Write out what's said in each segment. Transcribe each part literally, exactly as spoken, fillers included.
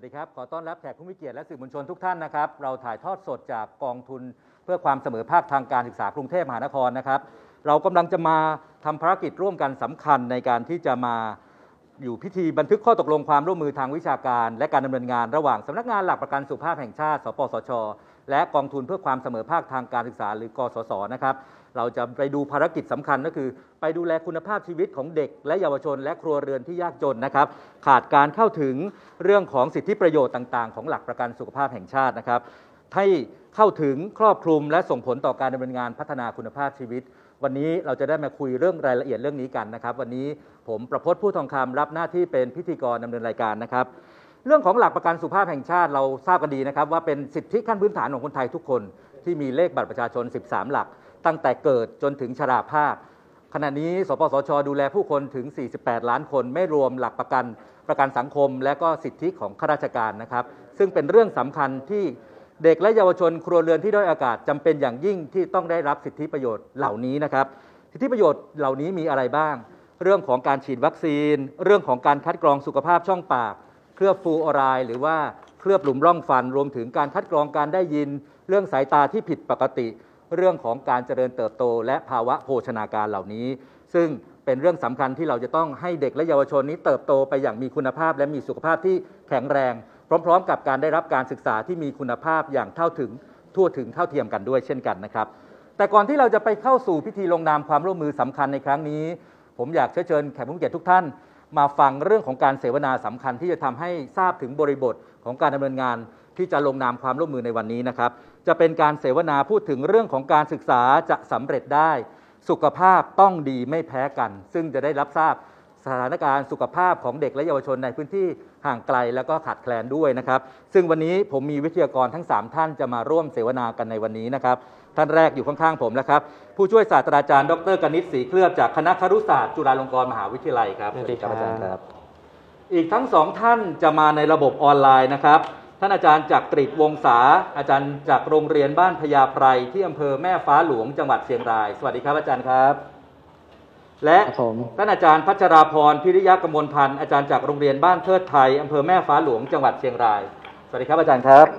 วัสดีครับขอต้อนรับแขกผู้มีเกียรติและสื่อมวลชนทุกท่านนะครับเราถ่ายทอดสดจากกองทุนเพื่อความเสมอภาคทางการศึกษากรุงเทพมหานครนะครับเรากำลังจะมาทำภารกิจร่วมกันสำคัญในการที่จะมาอยู่พิธีบันทึกข้อตกลงความร่วมมือทางวิชาการและการดำเนินงานระหว่างสำนักงานหลักประกันสุขภาพแห่งชาติสปสช.และกองทุนเพื่อความเสมอภาคทางการศึกษาหรือกสศนะครับเราจะไปดูภารกิจสำคัญก็คือไปดูแลคุณภาพชีวิตของเด็กและเยาวชนและครัวเรือนที่ยากจนนะครับขาดการเข้าถึงเรื่องของสิทธิประโยชน์ต่างๆของหลักประกันสุขภาพแห่งชาตินะครับให้เข้าถึงครอบคลุมและส่งผลต่อการดำเนินงานพัฒนาคุณภาพชีวิตวันนี้เราจะได้มาคุยเรื่องรายละเอียดเรื่องนี้กันนะครับวันนี้ผมประพจน์ผู้ทองคำรับหน้าที่เป็นพิธีกรดำเนินรายการนะครับเรื่องของหลักประกันสุขภาพแห่งชาติเราทราบกันดีนะครับว่าเป็นสิทธิขั้นพื้นฐานของคนไทยทุกคนที่มีเลขบัตรประชาชนสิบสามหลักตั้งแต่เกิดจนถึงชราภาพขณะนี้สปสช.ดูแลผู้คนถึงสี่สิบแปดล้านคนไม่รวมหลักประกันประกันสังคมและก็สิทธิของข้าราชการนะครับซึ่งเป็นเรื่องสำคัญที่เด็กและเยาวชนครัวเรือนที่ด้อยโอกาสจำเป็นอย่างยิ่งที่ต้องได้รับสิทธิประโยชน์เหล่านี้นะครับสิทธิประโยชน์เหล่านี้มีอะไรบ้างเรื่องของการฉีดวัคซีนเรื่องของการคัดกรองสุขภาพช่องปากเคลือบฟลูออไรด์หรือว่าเคลือบหลุมร่องฟันรวมถึงการคัดกรองการได้ยินเรื่องสายตาที่ผิดปกติเรื่องของการเจริญเติบโตและภาวะโภชนาการเหล่านี้ซึ่งเป็นเรื่องสำคัญที่เราจะต้องให้เด็กและเยาวชนนี้เติบโตไปอย่างมีคุณภาพและมีสุขภาพที่แข็งแรงพร้อมๆกับการได้รับการศึกษาที่มีคุณภาพอย่างเท่าถึงทั่วถึงเท่าเทียมกันด้วยเช่นกันนะครับแต่ก่อนที่เราจะไปเข้าสู่พิธีลงนามความร่วมมือสำคัญในครั้งนี้ผมอยากเชิญแขกผู้มีเกียรติทุกท่านมาฟังเรื่องของการเสวนาสำคัญที่จะทำให้ทราบถึงบริบทของการดำเนินงานที่จะลงนามความร่วมมือในวันนี้นะครับจะเป็นการเสวนาพูดถึงเรื่องของการศึกษาจะสำเร็จได้สุขภาพต้องดีไม่แพ้กันซึ่งจะได้รับทราบสถานการณ์สุขภาพของเด็กและเยาวชนในพื้นที่ห่างไกลแล้วก็ขาดแคลนด้วยนะครับซึ่งวันนี้ผมมีวิทยากรทั้งสามท่านจะมาร่วมเสวนากันในวันนี้นะครับท่านแรกอยู่ข้างๆผมนะครับผู้ช่วยศาสตราจารย์ดร.กนิษฐ์ศรีเคลือบจากคณะครุศาสตร์จุฬาลงกรณ์มหาวิทยาลัยครับสวัสดีครับอาจารย์ครับอีกทั้งสองท่านจะมาในระบบออนไลน์นะครับท่านอาจารย์จักริดวงศาอาจารย์จากโรงเรียนบ้านพญาไพรที่อำเภอแม่ฟ้าหลวงจังหวัดเชียงรายสวัสดีครับอาจารย์ครับและท่านอาจารย์พัชราพรพิริยะกมลพันธ์อาจารย์จากโรงเรียนบ้านเทิดไทยอำเภอแม่ฟ้าหลวงจังหวัดเชียงรายสวัสดีครับอาจารย์ครับ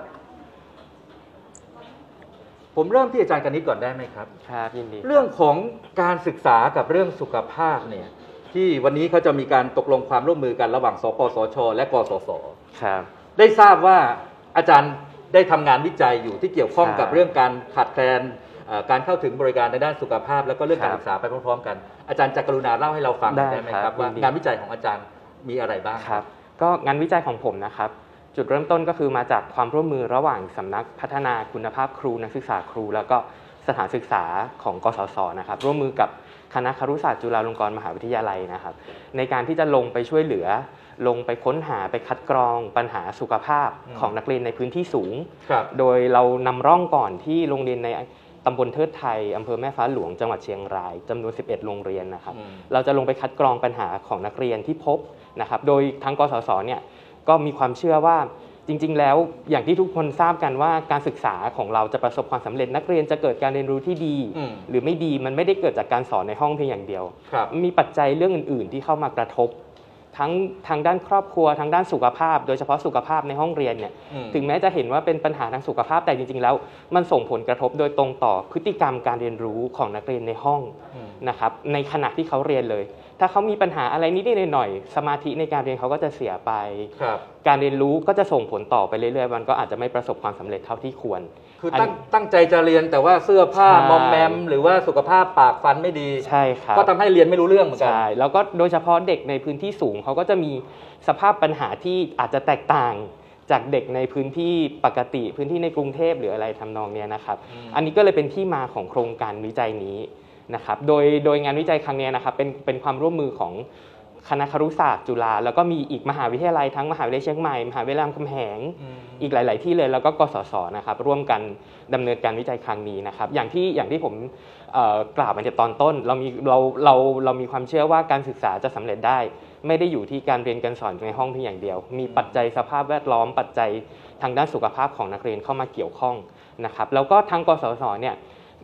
ผมเริ่มที่อาจารย์กนิษฐ์ก่อนได้ไหมครับครับยินดีเรื่องของการศึกษากับเรื่องสุขภาพเนี่ยที่วันนี้เขาจะมีการตกลงความร่วมมือกันระหว่างสปสช.และกสศ. ครับได้ทราบว่าอาจารย์ได้ทำงานวิจัยอยู่ที่เกี่ยวข้องกับเรื่องการขาดแคลนการเข้าถึงบริการในด้านสุขภาพแล้วก็เรื่องการศึกษาไปพร้อมๆกันอาจารย์จะกรุณาเล่าให้เราฟังได้ไหมครับว่างานวิจัยของอาจารย์มีอะไรบ้างครับก็งานวิจัยของผมนะครับจุดเริ่มต้นก็คือมาจากความร่วมมือระหว่างสำนักพัฒนาคุณภาพครูนักศึกษาครูแล้วก็สถานศึกษาของกสศ.นะครับร่วมมือกับคณะครุศาสตร์จุฬาลงกรณ์มหาวิทยาลัยนะครับในการที่จะลงไปช่วยเหลือลงไปค้นหาไปคัดกรองปัญหาสุขภาพของนักเรียนในพื้นที่สูงโดยเรานำร่องก่อนที่โรงเรียนในตำบลเทิดไทยอำเภอแม่ฟ้าหลวงจังหวัดเชียงรายจำนวนสิบเอ็ดโรงเรียนนะครับเราจะลงไปคัดกรองปัญหาของนักเรียนที่พบนะครับโดยทางกสศ.เนี่ยก็มีความเชื่อว่าจริงๆแล้วอย่างที่ทุกคนทราบกันว่าการศึกษาของเราจะประสบความสำเร็จนักเรียนจะเกิดการเรียนรู้ที่ดีหรือไม่ดีมันไม่ได้เกิดจากการสอนในห้องเพียงอย่างเดียวมีปัจจัยเรื่องอื่นๆที่เข้ามากระทบทั้งทางด้านครอบครัวทางด้านสุขภาพโดยเฉพาะสุขภาพในห้องเรียนเนี่ยถึงแม้จะเห็นว่าเป็นปัญหาทางสุขภาพแต่จริงๆแล้วมันส่งผลกระทบโดยตรงต่อพฤติกรรมการเรียนรู้ของนักเรียนในห้องนะครับในขณะที่เขาเรียนเลยถ้าเขามีปัญหาอะไรนิดๆหน่อยๆสมาธิในการเรียนเขาก็จะเสียไปการเรียนรู้ก็จะส่งผลต่อไปเรื่อยๆมันก็อาจจะไม่ประสบความสำเร็จเท่าที่ควรคือตั้งตั้งใจจะเรียนแต่ว่าเสื้อผ้ามอมแมมหรือว่าสุขภาพปากฟันไม่ดีใช่ครับก็ทำให้เรียนไม่รู้เรื่องเหมือนกันใช่แล้วก็โดยเฉพาะเด็กในพื้นที่สูงเขาก็จะมีสภาพปัญหาที่อาจจะแตกต่างจากเด็กในพื้นที่ปกติพื้นที่ในกรุงเทพหรืออะไรทำนองนี้นะครับอันนี้ก็เลยเป็นที่มาของโครงการวิจัยนี้นะครับโดยโดยงานวิจัยครั้งนี้นะครับเป็นเป็นความร่วมมือของคณะครุศาสตร์จุฬาแล้วก็มีอีกมหาวิทยาลัยทั้งมหาวิทยาลัยเชียงใหม่มหาวิทยาลัยรามคำแหงอีกหลายๆที่เลยแล้วก็กสศนะครับร่วมกันดำเนินการวิจัยครั้งนี้นะครับอย่างที่อย่างที่ผมกล่าวมาในตอนต้นเรามีเราเราเรามีความเชื่อว่าการศึกษาจะสำเร็จได้ไม่ได้อยู่ที่การเรียนการสอนในห้องเพียงอย่างเดียวมีปัจจัยสภาพแวดล้อมปัจจัยทางด้านสุขภาพของนักเรียนเข้ามาเกี่ยวข้องนะครับแล้วก็ทางกสศเนี่ย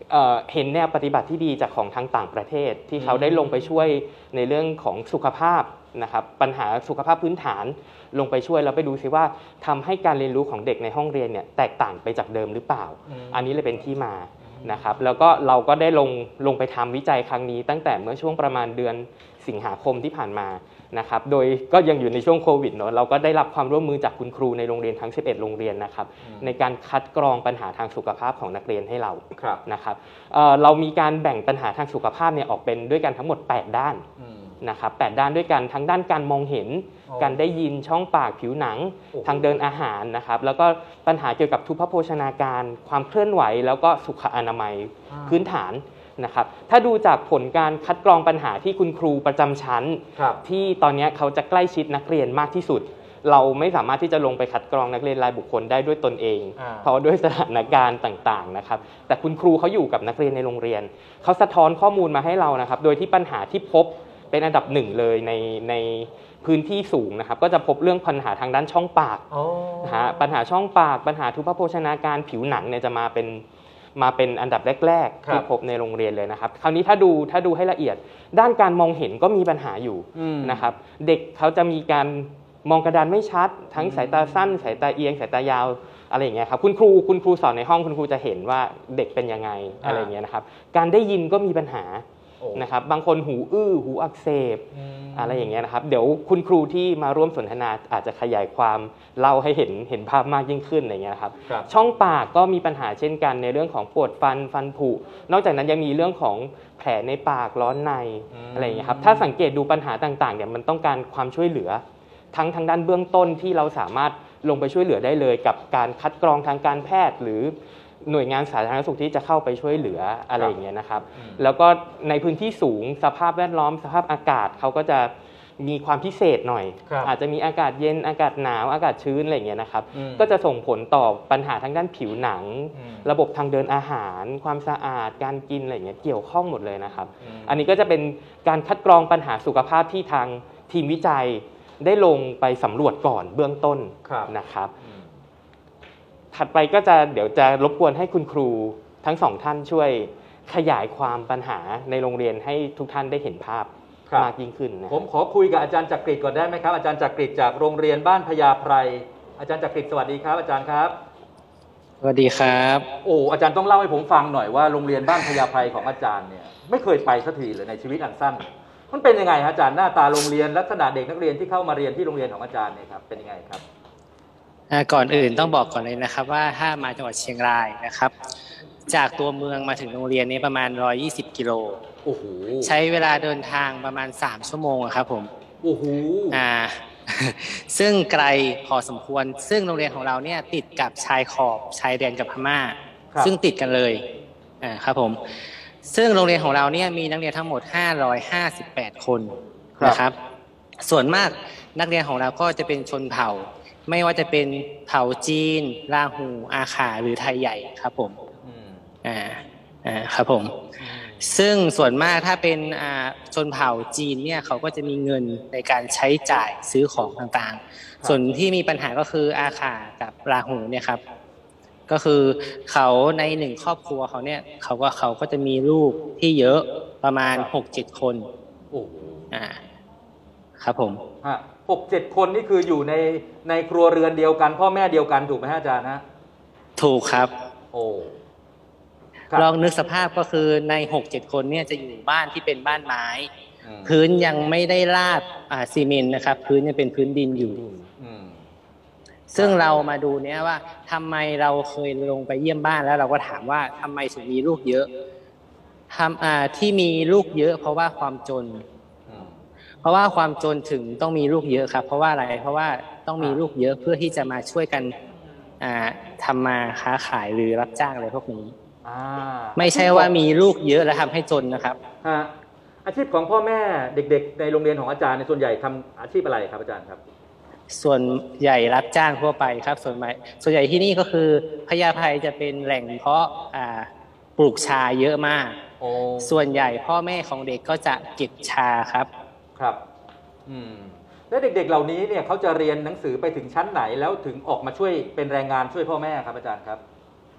เอ่อเห็นแนวปฏิบัติที่ดีจากของทางต่างประเทศที่เขาได้ลงไปช่วยในเรื่องของสุขภาพนะครับปัญหาสุขภาพพื้นฐานลงไปช่วยแล้วไปดูซิว่าทำให้การเรียนรู้ของเด็กในห้องเรียนเนี่ยแตกต่างไปจากเดิมหรือเปล่าอันนี้เลยเป็นที่มานะครับแล้วก็เราก็ได้ลงลงไปทำวิจัยครั้งนี้ตั้งแต่เมื่อช่วงประมาณเดือนสิงหาคมที่ผ่านมานะครับโดยก็ยังอยู่ในช่วงโควิดเนอะเราก็ได้รับความร่วมมือจากคุณครูในโรงเรียนทั้งสิบเอ็ดโรงเรียนนะครับในการคัดกรองปัญหาทางสุขภาพของนักเรียนให้เรานะครับ เอ่อ เรามีการแบ่งปัญหาทางสุขภาพเนี่ยออกเป็นด้วยกันทั้งหมดแปดด้านนะครับแปดด้านด้วยกันทั้งด้านการมองเห็นการได้ยินช่องปากผิวหนังทางเดินอาหารนะครับแล้วก็ปัญหาเกี่ยวกับทุพพโภชนาการความเคลื่อนไหวแล้วก็สุขอนามัยพื้นฐานนะครับถ้าดูจากผลการคัดกรองปัญหาที่คุณครูประจำชั้นที่ตอนนี้เขาจะใกล้ชิดนักเรียนมากที่สุดเราไม่สามารถที่จะลงไปคัดกรองนักเรียนรายบุคคลได้ด้วยตนเองเพราะด้วยสถานการณ์ต่างๆนะครับแต่คุณครูเขาอยู่กับนักเรียนในโรงเรียนเขาสะท้อนข้อมูลมาให้เรานะครับโดยที่ปัญหาที่พบเป็นอันดับหนึ่งเลยในในพื้นที่สูงนะครับก็จะพบเรื่องปัญหาทางด้านช่องปากนะฮะปัญหาช่องปากปัญหาทุพพโภชนาการผิวหนังเนี่ยจะมาเป็นมาเป็นอันดับแรกๆที่พบในโรงเรียนเลยนะครับคราวนี้ถ้าดูถ้าดูให้ละเอียดด้านการมองเห็นก็มีปัญหาอยู่นะครับเด็กเขาจะมีการมองกระดานไม่ชัดทั้งสายตาสั้นสายตาเอียงสายตายาวอะไรอย่างเงี้ยครับคุณครูคุณครูสอนในห้องคุณครูจะเห็นว่าเด็กเป็นยังไงอะไรอย่างเงี้ยนะครับการได้ยินก็มีปัญหานะครับบางคนหูอื้อหูอักเสบอะไรอย่างเงี้ยนะครับเดี๋ยวคุณครูที่มาร่วมสนทนาอาจจะขยายความเล่าให้เห็นเห็นภาพมากยิ่งขึ้นอะไรเงี้ยครับช่องปากก็มีปัญหาเช่นกันในเรื่องของปวดฟันฟันผุนอกจากนั้นยังมีเรื่องของแผลในปากร้อนในอะไรอย่างเงี้ยครับถ้าสังเกตดูปัญหาต่างๆเนี่ยมันต้องการความช่วยเหลือทั้งทางด้านเบื้องต้นที่เราสามารถลงไปช่วยเหลือได้เลยกับการคัดกรองทางการแพทย์หรือหน่วยงานสาธารณสุขที่จะเข้าไปช่วยเหลืออะไรอย่างเงี้ยนะครับแล้วก็ในพื้นที่สูงสภาพแวดล้อมสภาพอากาศเขาก็จะมีความพิเศษหน่อยอาจจะมีอากาศเย็นอากาศหนาวอากาศชื้นอะไรอย่างเงี้ยนะครับก็จะส่งผลต่อปัญหาทางด้านผิวหนังระบบทางเดินอาหารความสะอาดการกินอะไรอย่างเงี้ยเกี่ยวข้องหมดเลยนะครับอันนี้ก็จะเป็นการคัดกรองปัญหาสุขภาพที่ทางทีมวิจัยได้ลงไปสำรวจก่อนเบื้องต้นนะครับถัดไปก็จะเดี๋ยวจะรบกวนให้คุณครูทั้งสองท่านช่วยขยายความปัญหาในโรงเรียนให้ทุกท่านได้เห็นภาพมากยิ่งขึ้นนะผมขอคุยกับอาจารย์จักริดก่อนได้ไหมครับอาจารย์จักริดจากโรงเรียนบ้านพญาไพรอาจารย์จักริดสวัสดีครับอาจารย์ครับสวัสดีครับโอ้อาจารย์ต้องเล่าให้ผมฟังหน่อยว่าโรงเรียนบ้านพญาไพรของอาจารย์เนี่ยไม่เคยไปสักทีเลยในชีวิตอันสั้นมันเป็นยังไงอาจารย์หน้าตาโรงเรียนลักษณะเด็กนักเรียนที่เข้ามาเรียนที่โรงเรียนของอาจารย์เนี่ยครับเป็นยังไงครับก่อนอื่นต้องบอกก่อนเลยนะครับว่าถ้ามาจังหวัดเชียงรายนะครับจากตัวเมืองมาถึงโรงเรียนนี้ประมาณหนึ่งร้อยยี่สิบกิโลโอ้โหใช้เวลาเดินทางประมาณสามชั่วโมงครับผมโอ้โหอ่าซึ่งไกลพอสมควรซึ่งโรงเรียนของเราเนี่ยติดกับชายขอบชายแดนกับพม่าซึ่งติดกันเลยอ่าครับผมซึ่งโรงเรียนของเราเนี่ยมีนักเรียนทั้งหมดห้าร้อยห้าสิบแปดคนนะครับส่วนมากนักเรียนของเราก็จะเป็นชนเผ่าไม่ว่าจะเป็นเผ่าจีนลาหูอาขาหรือไทยใหญ่ครับผมอ่าอ่าครับผมซึ่งส่วนมากถ้าเป็นอ่าชนเผ่าจีนเนี่ยเขาก็จะมีเงินในการใช้จ่ายซื้อของต่างๆส่วนที่มีปัญหาก็คืออาขากับราหูเนี่ยครับก็คือเขาในหนึ่งครอบครัวเขาเนี่ยเขาก็เขาก็จะมีลูกที่เยอะประมาณ หกเจ็ด คนโอ้อ่าครับผมฮะหกเจ็ดคนนี่คืออยู่ในในครัวเรือนเดียวกันพ่อแม่เดียวกันถูกไหมอาจารย์ฮะถูกครับโอ้ลองนึกสภาพก็คือใน หกเจ็ด คนเนี่ยจะอยู่บ้านที่เป็นบ้านไม้พื้นยังไม่ได้ลาดอ่าซีเมนต์นะครับพื้นยังเป็นพื้นดินอยู่ซึ่งเรามาดูเนี่ยว่าทำไมเราเคยลงไปเยี่ยมบ้านแล้วเราก็ถามว่าทำไมถึงมีลูกเยอะทำอ่าที่มีลูกเยอะเพราะว่าความจนเพราะว่าความจนถึงต้องมีลูกเยอะครับเพราะว่าอะไรเพราะว่าต้องมีลูกเยอะเพื่อที่จะมาช่วยกันอ่าทำมาค้าขายหรือรับจ้างอะไรพวกนี้ไม่ใช่ว่ามีลูกเยอะแล้วทำให้จนนะครับอาชีพของพ่อแม่เด็กๆในโรงเรียนของอาจารย์ในส่วนใหญ่ทำอาชีพอะไรครับอาจารย์ครับส่วนใหญ่รับจ้างทั่วไปครับส่วนใหญ่ส่วนใหญ่ที่นี่ก็คือพญาไพจะเป็นแหล่งเพาะอ่าปลูกชาเยอะมากส่วนใหญ่พ่อแม่ของเด็กก็จะเก็บชาครับครับอืมแล้วเด็กๆเหล่านี้เนี่ยเขาจะเรียนหนังสือไปถึงชั้นไหนแล้วถึงออกมาช่วยเป็นแรงงานช่วยพ่อแม่ครับอาจารย์ครับ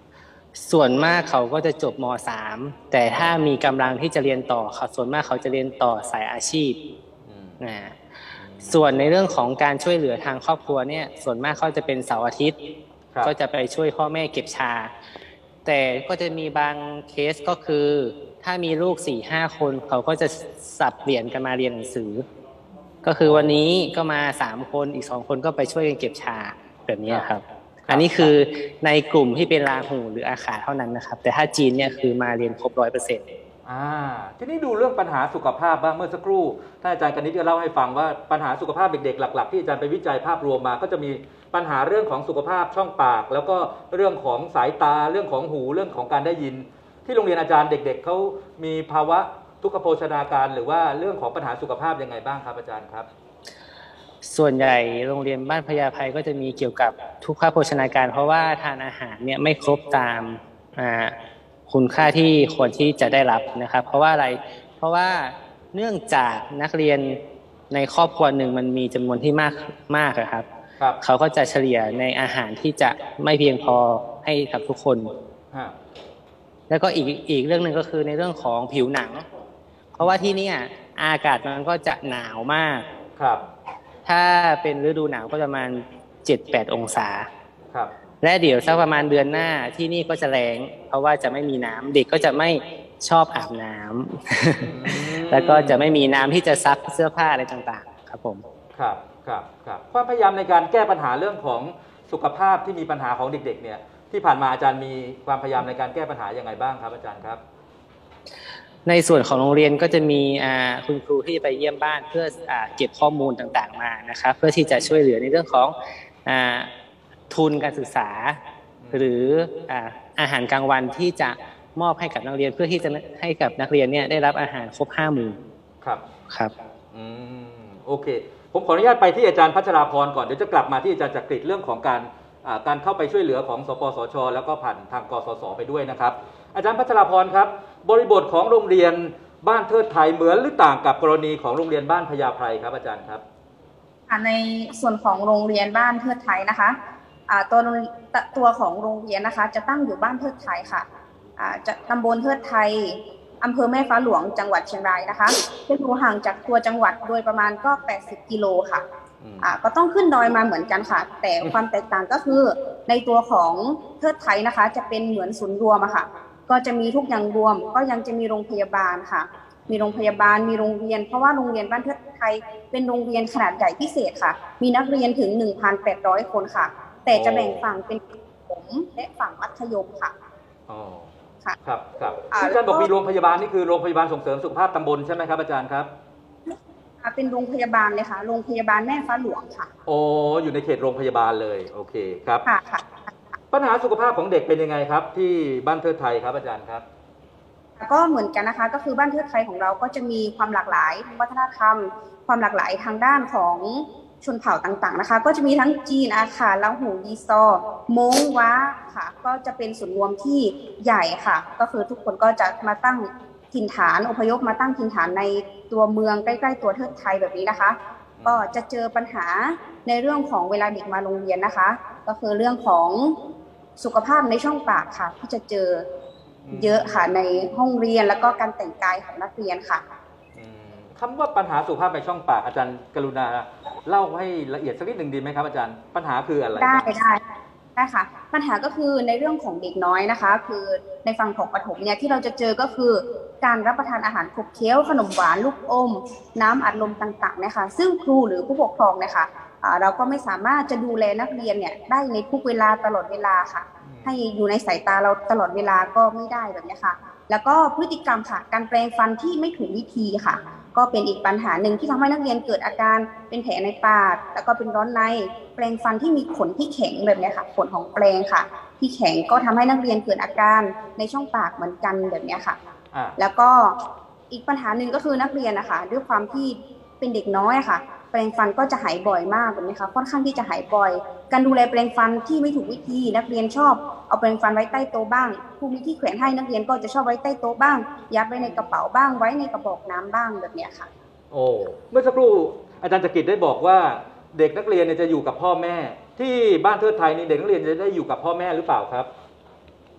ส่วนมากเขาก็จะจบม สาม แต่ถ้ามีกำลังที่จะเรียนต่อเขาส่วนมากเขาจะเรียนต่อสายอาชีพนะส่วนในเรื่องของการช่วยเหลือทางครอบครัวเนี่ยส่วนมากเขาจะเป็นเสาร์อาทิตย์ก็จะไปช่วยพ่อแม่เก็บชาแต่ก็จะมีบางเคสก็คือถ้ามีลูก สี่ห้า คนเขาก็จะสับเปลี่ยนกันมาเรียนหนังสือก็คือวันนี้ก็มาสามคนอีกสองคนก็ไปช่วยกันเก็บชาแบบนี้ครับอันนี้คือในกลุ่มที่เป็นราหูหรืออาขาเท่านั้นนะครับแต่ถ้าจีนเนี่ยคือมาเรียนครบ ร้อยเปอร์เซ็นต์อ่าทีนี้ดูเรื่องปัญหาสุขภาพบ้างเมื่อสักครู่ท่านอาจารย์กนิษฐ์ก็เล่าให้ฟังว่าปัญหาสุขภาพเด็กๆหลักๆที่อาจารย์ไปวิจัยภาพรวมมาก็จะมีปัญหาเรื่องของสุขภาพช่องปากแล้วก็เรื่องของสายตาเรื่องของหูเรื่องของการได้ยินที่โรงเรียนอาจารย์เด็กๆเขามีภาวะทุกขโภชนาการหรือว่าเรื่องของปัญหาสุขภาพยังไงบ้างครับอาจารย์ครับส่วนใหญ่โรงเรียนบ้านพญาไพก็จะมีเกี่ยวกับทุกขโภชนาการเพราะว่าทานอาหารเนี่ยไม่ครบตามคุณค่าที่ควรที่จะได้รับนะครับเพราะว่าอะไรเพราะว่าเนื่องจากนักเรียนในครอบครัวหนึ่งมันมีจำนวนที่มากมากครับเขาก็จะเฉลี่ยในอาหารที่จะไม่เพียงพอให้กับทุกคนแล้วก็อีกอีกเรื่องหนึ่งก็คือในเรื่องของผิวหนังเพราะว่าที่นี่อากาศมันก็จะหนาวมากครับถ้าเป็นฤดูหนาวก็ประมาณ เจ็ดแปด องศาครับและเดี๋ยวสักประมาณเดือนหน้าที่นี่ก็จะแล้งเพราะว่าจะไม่มีน้ำเด็กก็จะไม่ชอบอาบน้ำ แล้วก็จะไม่มีน้ำที่จะซักเสื้อผ้าอะไรต่างๆครับผมครับครับครับความพยายามในการแก้ปัญหาเรื่องของสุขภาพที่มีปัญหาของเด็กๆเนี่ยที่ผ่านมาอาจารย์มีความพยายามในการแก้ปัญหายังไงบ้างครับอาจารย์ครับในส่วนของโรงเรียนก็จะมีคุณครูที่ไปเยี่ยมบ้านเพื่อเก็บข้อมูลต่างๆมานะครับเพื่อที่จะช่วยเหลือในเรื่องของทุนการศึกษาหรืออาหารกลางวันที่จะมอบให้กับนักเรียนเพื่อที่จะให้กับนักเรียนเนี่ยได้รับอาหารครบห้าหมู่ครับครับอืมโอเคผมขออนุญาตไปที่อาจารย์พัชราพรก่อนเดี๋ยวจะกลับมาที่อาจารย์จักริดเรื่องของการการเข้าไปช่วยเหลือของสปสช.แล้วก็ผ่านทางกสศไปด้วยนะครับอาจารย์พัชราพรครับบริบทของโรงเรียนบ้านเทิดไทยเหมือนหรือต่างกับกรณีของโรงเรียนบ้านพญาไพครับอาจารย์ครับในส่วนของโรงเรียนบ้านเทิดไทยนะคะตัวตัวของโรงเรียนนะคะจะตั้งอยู่บ้านเทิดไทยค่ะจะตำบลเทิดไทยอำเภอแม่ฟ้าหลวงจังหวัดเชียงรายนะคะซึ่งอยู่ห่างจากตัวจังหวัดโดยประมาณก็แปดสิบกิโลค่ะก็ต้องขึ้นดอยมาเหมือนกันค่ะแต่ความแตกต่างก็คือในตัวของเทิดไทยนะคะจะเป็นเหมือนศูนย์รวมอะค่ะก็จะมีทุกอย่างรวมก็ยังจะมีโรงพยาบาลค่ะมีโรงพยาบาลมีโรงเรียนเพราะว่าโรงเรียนบ้านเทิดไทยเป็นโรงเรียนขนาดใหญ่พิเศษค่ะมีนักเรียนถึง หนึ่งพันแปดร้อย คนค่ะแต่จะแบ่งฝั่งเป็นประถมและฝั่งมัธยมค่ะอ๋อค่ะครับครับอาจารย์บอกมีโรงพยาบาลนี่คือโรงพยาบาลส่งเสริมสุขภาพตำบลใช่ไหมครับอาจารย์ครับเป็นโรงพยาบาลเลยค่ะโรงพยาบาลแม่ฟ้าหลวงค่ะโอ้อยู่ในเขตโรงพยาบาลเลยโอเคครับค่ะค่ะปัญหาสุขภาพของเด็กเป็นยังไงครับที่บ้านเทิดไทยครับอาจารย์ครับก็เหมือนกันนะคะก็คือบ้านเทิดไทยของเราก็จะมีความหลากหลายทางวัฒนธรรมความหลากหลายทางด้านของชนเผ่าต่างๆนะคะก็จะมีทั้งจีนอาขาลาหูยีซอม้งว้าค่ะก็จะเป็นส่วนรวมที่ใหญ่ค่ะก็คือทุกคนก็จะมาตั้งถิ่นฐานอพยพมาตั้งถิ่นฐานในตัวเมืองใกล้ๆตัวเทิดไทยแบบนี้นะคะก็จะเจอปัญหาในเรื่องของเวลาเด็กมาโรงเรียนนะคะก็คือเรื่องของสุขภาพในช่องปากค่ะที่จะเจอเยอะค่ะในห้องเรียนแล้วก็การแต่งกายของนักเรียนค่ะคำว่าปัญหาสุขภาพในช่องปากอาจารย์กรุณาเล่าให้ละเอียดสักนิดหนึ่งดีไหมครับอาจารย์ปัญหาคืออะไรได้ได้ได้ค่ะปัญหาก็คือในเรื่องของเด็กน้อยนะคะคือในฝั่งของประถมเนี่ยที่เราจะเจอก็คือการรับประทานอาหารขบเคี้ยวขนมหวานลูกอมน้ำอัดลมต่างๆนะคะซึ่งครูหรือผู้ปกครองนะคะเราก็ไม่สามารถจะดูแลนักเรียนเนี่ยได้ในทุกเวลาตลอดเวลาค่ะให้อยู่ในสายตาเราตลอดเวลาก็ไม่ได้แบบนี้ค่ะแล้วก็พฤติกรรมค่ะการแปรงฟันที่ไม่ถูกวิธีค่ะก็เป็นอีกปัญหาหนึ่งที่ทำให้นักเรียนเกิดอาการเป็นแผลในปากแล้วก็เป็นร้อนในแปรงฟันที่มีขนที่แข็งแบบนี้ค่ะขนของแปรงค่ะที่แข็งก็ทำให้นักเรียนเกิดอาการในช่องปากเหมือนกันแบบนี้ค่ะแล้วก็อีกปัญหาหนึ่งก็คือนักเรียนนะคะด้วยความที่เป็นเด็กน้อยค่ะแปรงฟันก็จะหายบ่อยมากแบบนี้ค่ะค่อนข้างที่จะหายบ่อยการดูแลแปรงฟันที่ไม่ถูกวิธีนักเรียนชอบเอาแปรงฟันไว้ใต้โต๊ะบ้างครูมีที่แขวนให้นักเรียนก็จะชอบไว้ใต้โต๊ะบ้างยัดไว้ในกระเป๋าบ้างไว้ในกระบอกน้ำบ้างแบบนี้ค่ะโอ้เมื่อสักครู่อาจารย์จักริดได้บอกว่าเด็กนักเรียนเนี่ยจะอยู่กับพ่อแม่ที่บ้านเทิดไทยนี่เด็กนักเรียนจะได้อยู่กับพ่อแม่หรือเปล่าครับ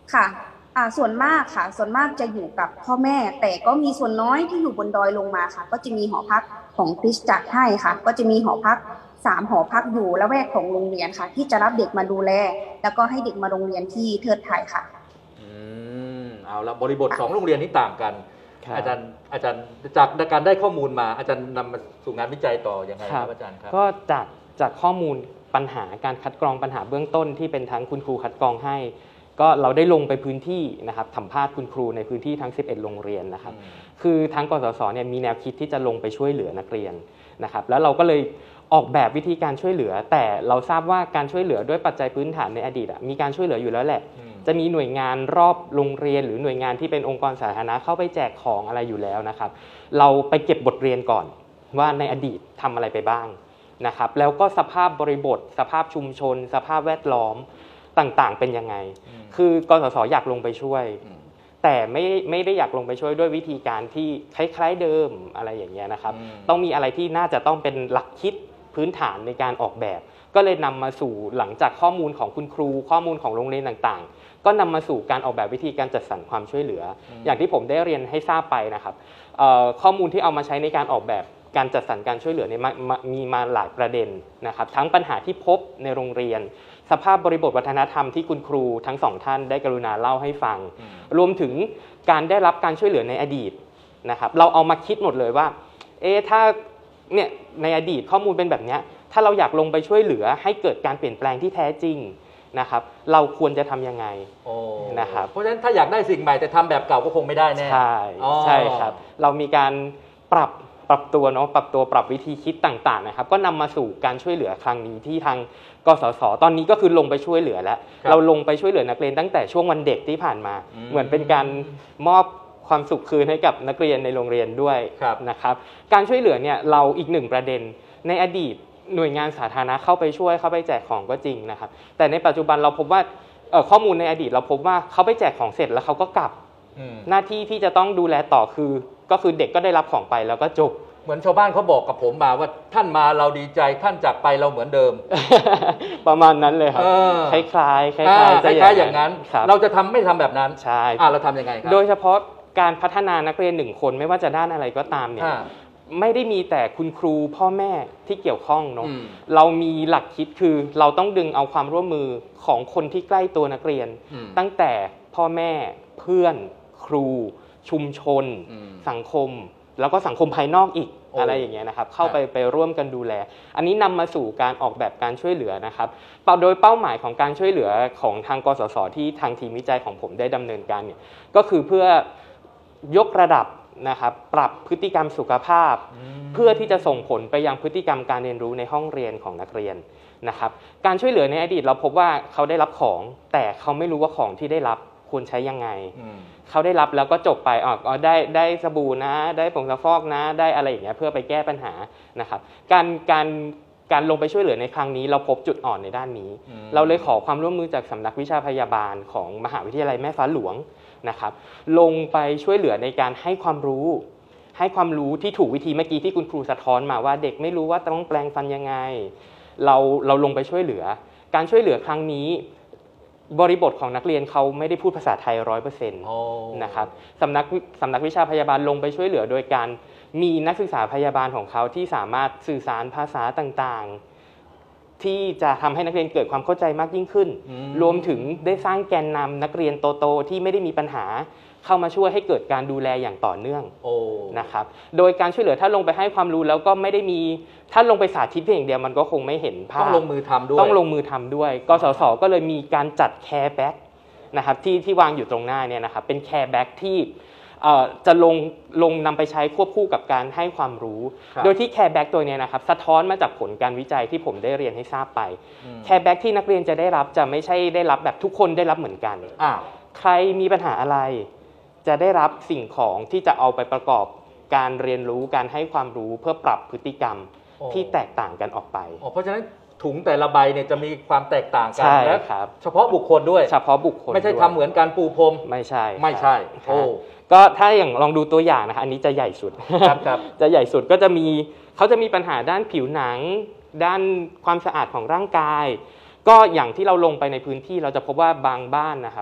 ค่ะอ่าส่วนมากค่ะส่วนมากจะอยู่กับพ่อแม่แต่ก็มีส่วนน้อยที่อยู่บนดอยลงมาค่ะก็จะมีหอพักของคริสตจักรให้ค่ะก็จะมีหอพักสามหอพักอยู่ละแวกของโรงเรียนค่ะที่จะรับเด็กมาดูแลแล้วก็ให้เด็กมาโรงเรียนที่เทิดไทยค่ะอืมเอาละบริบทสองโรงเรียนนี้ต่างกันครับอาจารย์อาจารย์จากการได้ข้อมูลมาอาจารย์นำมาสู่งานวิจัยต่อยังไงครับอาจารย์ครับก็จากจากข้อมูลปัญหาการคัดกรองปัญหาเบื้องต้นที่เป็นทั้งคุณครูคัดกรองให้ก็เราได้ลงไปพื้นที่นะครับสัมภาษณ์คุณครูในพื้นที่ทั้งสิบเอ็ดโรงเรียนนะครับคือทางกสศเนี่ยมีแนวคิดที่จะลงไปช่วยเหลือนักเรียนนะครับแล้วเราก็เลยออกแบบวิธีการช่วยเหลือแต่เราทราบว่าการช่วยเหลือด้วยปัจจัยพื้นฐานในอดีตมีการช่วยเหลืออยู่แล้วแหละจะมีหน่วยงานรอบโรงเรียนหรือหน่วยงานที่เป็นองค์กรสาธารณะเข้าไปแจกของอะไรอยู่แล้วนะครับเราไปเก็บบทเรียนก่อนว่าในอดีตทำอะไรไปบ้างนะครับแล้วก็สภาพบริบทสภาพชุมชนสภาพแวดล้อมต่างๆเป็นยังไงคือกสศอยากลงไปช่วยแต่ไม่ไม่ได้อยากลงไปช่วยด้วยวิธีการที่คล้ายๆเดิมอะไรอย่างเงี้ยนะครับต้องมีอะไรที่น่าจะต้องเป็นหลักคิดพื้นฐานในการออกแบบก็เลยนำมาสู่หลังจากข้อมูลของคุณครูข้อมูลของโรงเรียนต่างๆก็นำมาสู่การออกแบบวิธีการจัดสรรความช่วยเหลืออย่างที่ผมได้เรียนให้ทราบไปนะครับข้อมูลที่เอามาใช้ในการออกแบบการจัดสรรการช่วยเหลือเนี่ยมีมาหลายประเด็นนะครับทั้งปัญหาที่พบในโรงเรียนสภาพบริบทวัฒนธรรมที่คุณครูทั้งสองท่านได้กรุณาเล่าให้ฟังรวมถึงการได้รับการช่วยเหลือในอดีตนะครับเราเอามาคิดหมดเลยว่าเอ๊ะถ้าเนี่ยในอดีตข้อมูลเป็นแบบนี้ถ้าเราอยากลงไปช่วยเหลือให้เกิดการเปลี่ยนแปลงที่แท้จริงนะครับเราควรจะทำยังไงนะครับเพราะฉะนั้นถ้าอยากได้สิ่งใหม่แต่ทำแบบเก่าก็คงไม่ได้แน่ใช่ใช่ครับเรามีการปรับปรับตัวเนาะปรับตัวปรับวิธีคิดต่างๆนะครับก็นำมาสู่การช่วยเหลือครั้งนี้ที่ทางกสศตอนนี้ก็คือลงไปช่วยเหลือแล้วเราลงไปช่วยเหลือนักเรียนตั้งแต่ช่วงวันเด็กที่ผ่านมาเหมือนเป็นการมอบความสุขคืนให้กับนักเรียนในโรงเรียนด้วยนะครับการช่วยเหลือเนี่ยเราอีกหนึ่งประเด็นในอดีตหน่วยงานสาธารณะเข้าไปช่วยเข้าไปแจกของก็จริงนะครับแต่ในปัจจุบันเราพบว่าข้อมูลในอดีตเราพบว่าเขาไปแจกของเสร็จแล้วเขาก็กลับหน้าที่ที่จะต้องดูแลต่อคือก็คือเด็กก็ได้รับของไปแล้วก็จบเหมือนชาวบ้านเขาบอกกับผมมาว่าท่านมาเราดีใจท่านจากไปเราเหมือนเดิมประมาณนั้นเลยครับคล้ายๆคล้ายๆคล้ายๆอย่างนั้นเราจะทำไม่ทำแบบนั้นใช่เราทำยังไงครับโดยเฉพาะการพัฒนานักเรียนหนึ่งคนไม่ว่าจะด้านอะไรก็ตามเนี่ยไม่ได้มีแต่คุณครูพ่อแม่ที่เกี่ยวข้องเนาะเรามีหลักคิดคือเราต้องดึงเอาความร่วมมือของคนที่ใกล้ตัวนักเรียนตั้งแต่พ่อแม่เพื่อนครูชุมชนสังคมแล้วก็สังคมภายนอกอีกอะไรอย่างเงี้ยนะครับเข้าไปไปร่วมกันดูแลอันนี้นำมาสู่การออกแบบการช่วยเหลือนะครับโดยเป้าหมายของการช่วยเหลือของทางกสศที่ทางทีมวิจัยของผมได้ดำเนินการเนี่ยก็คือเพื่อยกระดับนะครับปรับพฤติกรรมสุขภาพเพื่อที่จะส่งผลไปยังพฤติกรรมการเรียนรู้ในห้องเรียนของนักเรียนนะครับการช่วยเหลือในอดีตเราพบว่าเขาได้รับของแต่เขาไม่รู้ว่าของที่ได้รับควรใช้ยังไงเขาได้รับแล้วก็จบไปอ๋อได้ได้สบู่นะได้ผงซักฟอกนะได้อะไรอย่างเงี้ยเพื่อไปแก้ปัญหานะครับการการการลงไปช่วยเหลือในครั้งนี้เราพบจุดอ่อนในด้านนี้เราเลยขอความร่วมมือจากสำนักวิชาพยาบาลของมหาวิทยาลัยแม่ฟ้าหลวงนะครับลงไปช่วยเหลือในการให้ความรู้ให้ความรู้ที่ถูกวิธีเมื่อกี้ที่คุณครูสะท้อนมาว่าเด็กไม่รู้ว่าต้องแปรงฟันยังไงเราเราลงไปช่วยเหลือการช่วยเหลือครั้งนี้บริบทของนักเรียนเขาไม่ได้พูดภาษาไทย ร้อยเปอร์เซ็นต์ นะครับสำนักสำนักวิชาพยาบาลลงไปช่วยเหลือโดยการมีนักศึกษาพยาบาลของเขาที่สามารถสื่อสารภาษาต่างๆที่จะทำให้นักเรียนเกิดความเข้าใจมากยิ่งขึ้นรวมถึงได้สร้างแกนนำนักเรียนโตๆที่ไม่ได้มีปัญหาเข้ามาช่วยให้เกิดการดูแลอย่างต่อเนื่องนะครับโดยการช่วยเหลือถ้าลงไปให้ความรู้แล้วก็ไม่ได้มีถ้าลงไปสาธิตเพียงอย่างเดียวมันก็คงไม่เห็นภาพต้องลงมือทำด้วยต้องลงมือทำด้วยกสศก็เลยมีการจัดแคร์แบ็กนะครับที่ที่วางอยู่ตรงหน้าเนี่ยนะครับเป็นแคร์แบ็กที่จะลงลงนำไปใช้ควบคู่กับการให้ความรู้โดยที่แคร์แบ็กตัวนี้นะครับสะท้อนมาจากผลการวิจัยที่ผมได้เรียนให้ทราบไปแคร์แบ็กที่นักเรียนจะได้รับจะไม่ใช่ได้รับแบบทุกคนได้รับเหมือนกันใครมีปัญหาอะไรจะได้รับสิ่งของที่จะเอาไปประกอบการเรียนรู้การให้ความรู้เพื่อปรับพฤติกรรมที่แตกต่างกันออกไปเพราะฉะนั้นถุงแต่ละใบเนี่ยจะมีความแตกต่างกันและเฉพาะบุคคลด้วยเฉพาะบุคคลไม่ใช่ทำเหมือนการปูพรมไม่ใช่ไม่ใช่โอ้ก็ถ้าอย่างลองดูตัวอย่างนะคะอันนี้จะใหญ่สุดครับจะใหญ่สุดก็จะมีเขาจะมีปัญหาด้านผิวหนังด้านความสะอาดของร่างกายก็อย่างที่เราลงไปในพื้นที่เราจะพบว่าบางบ้านนะครับ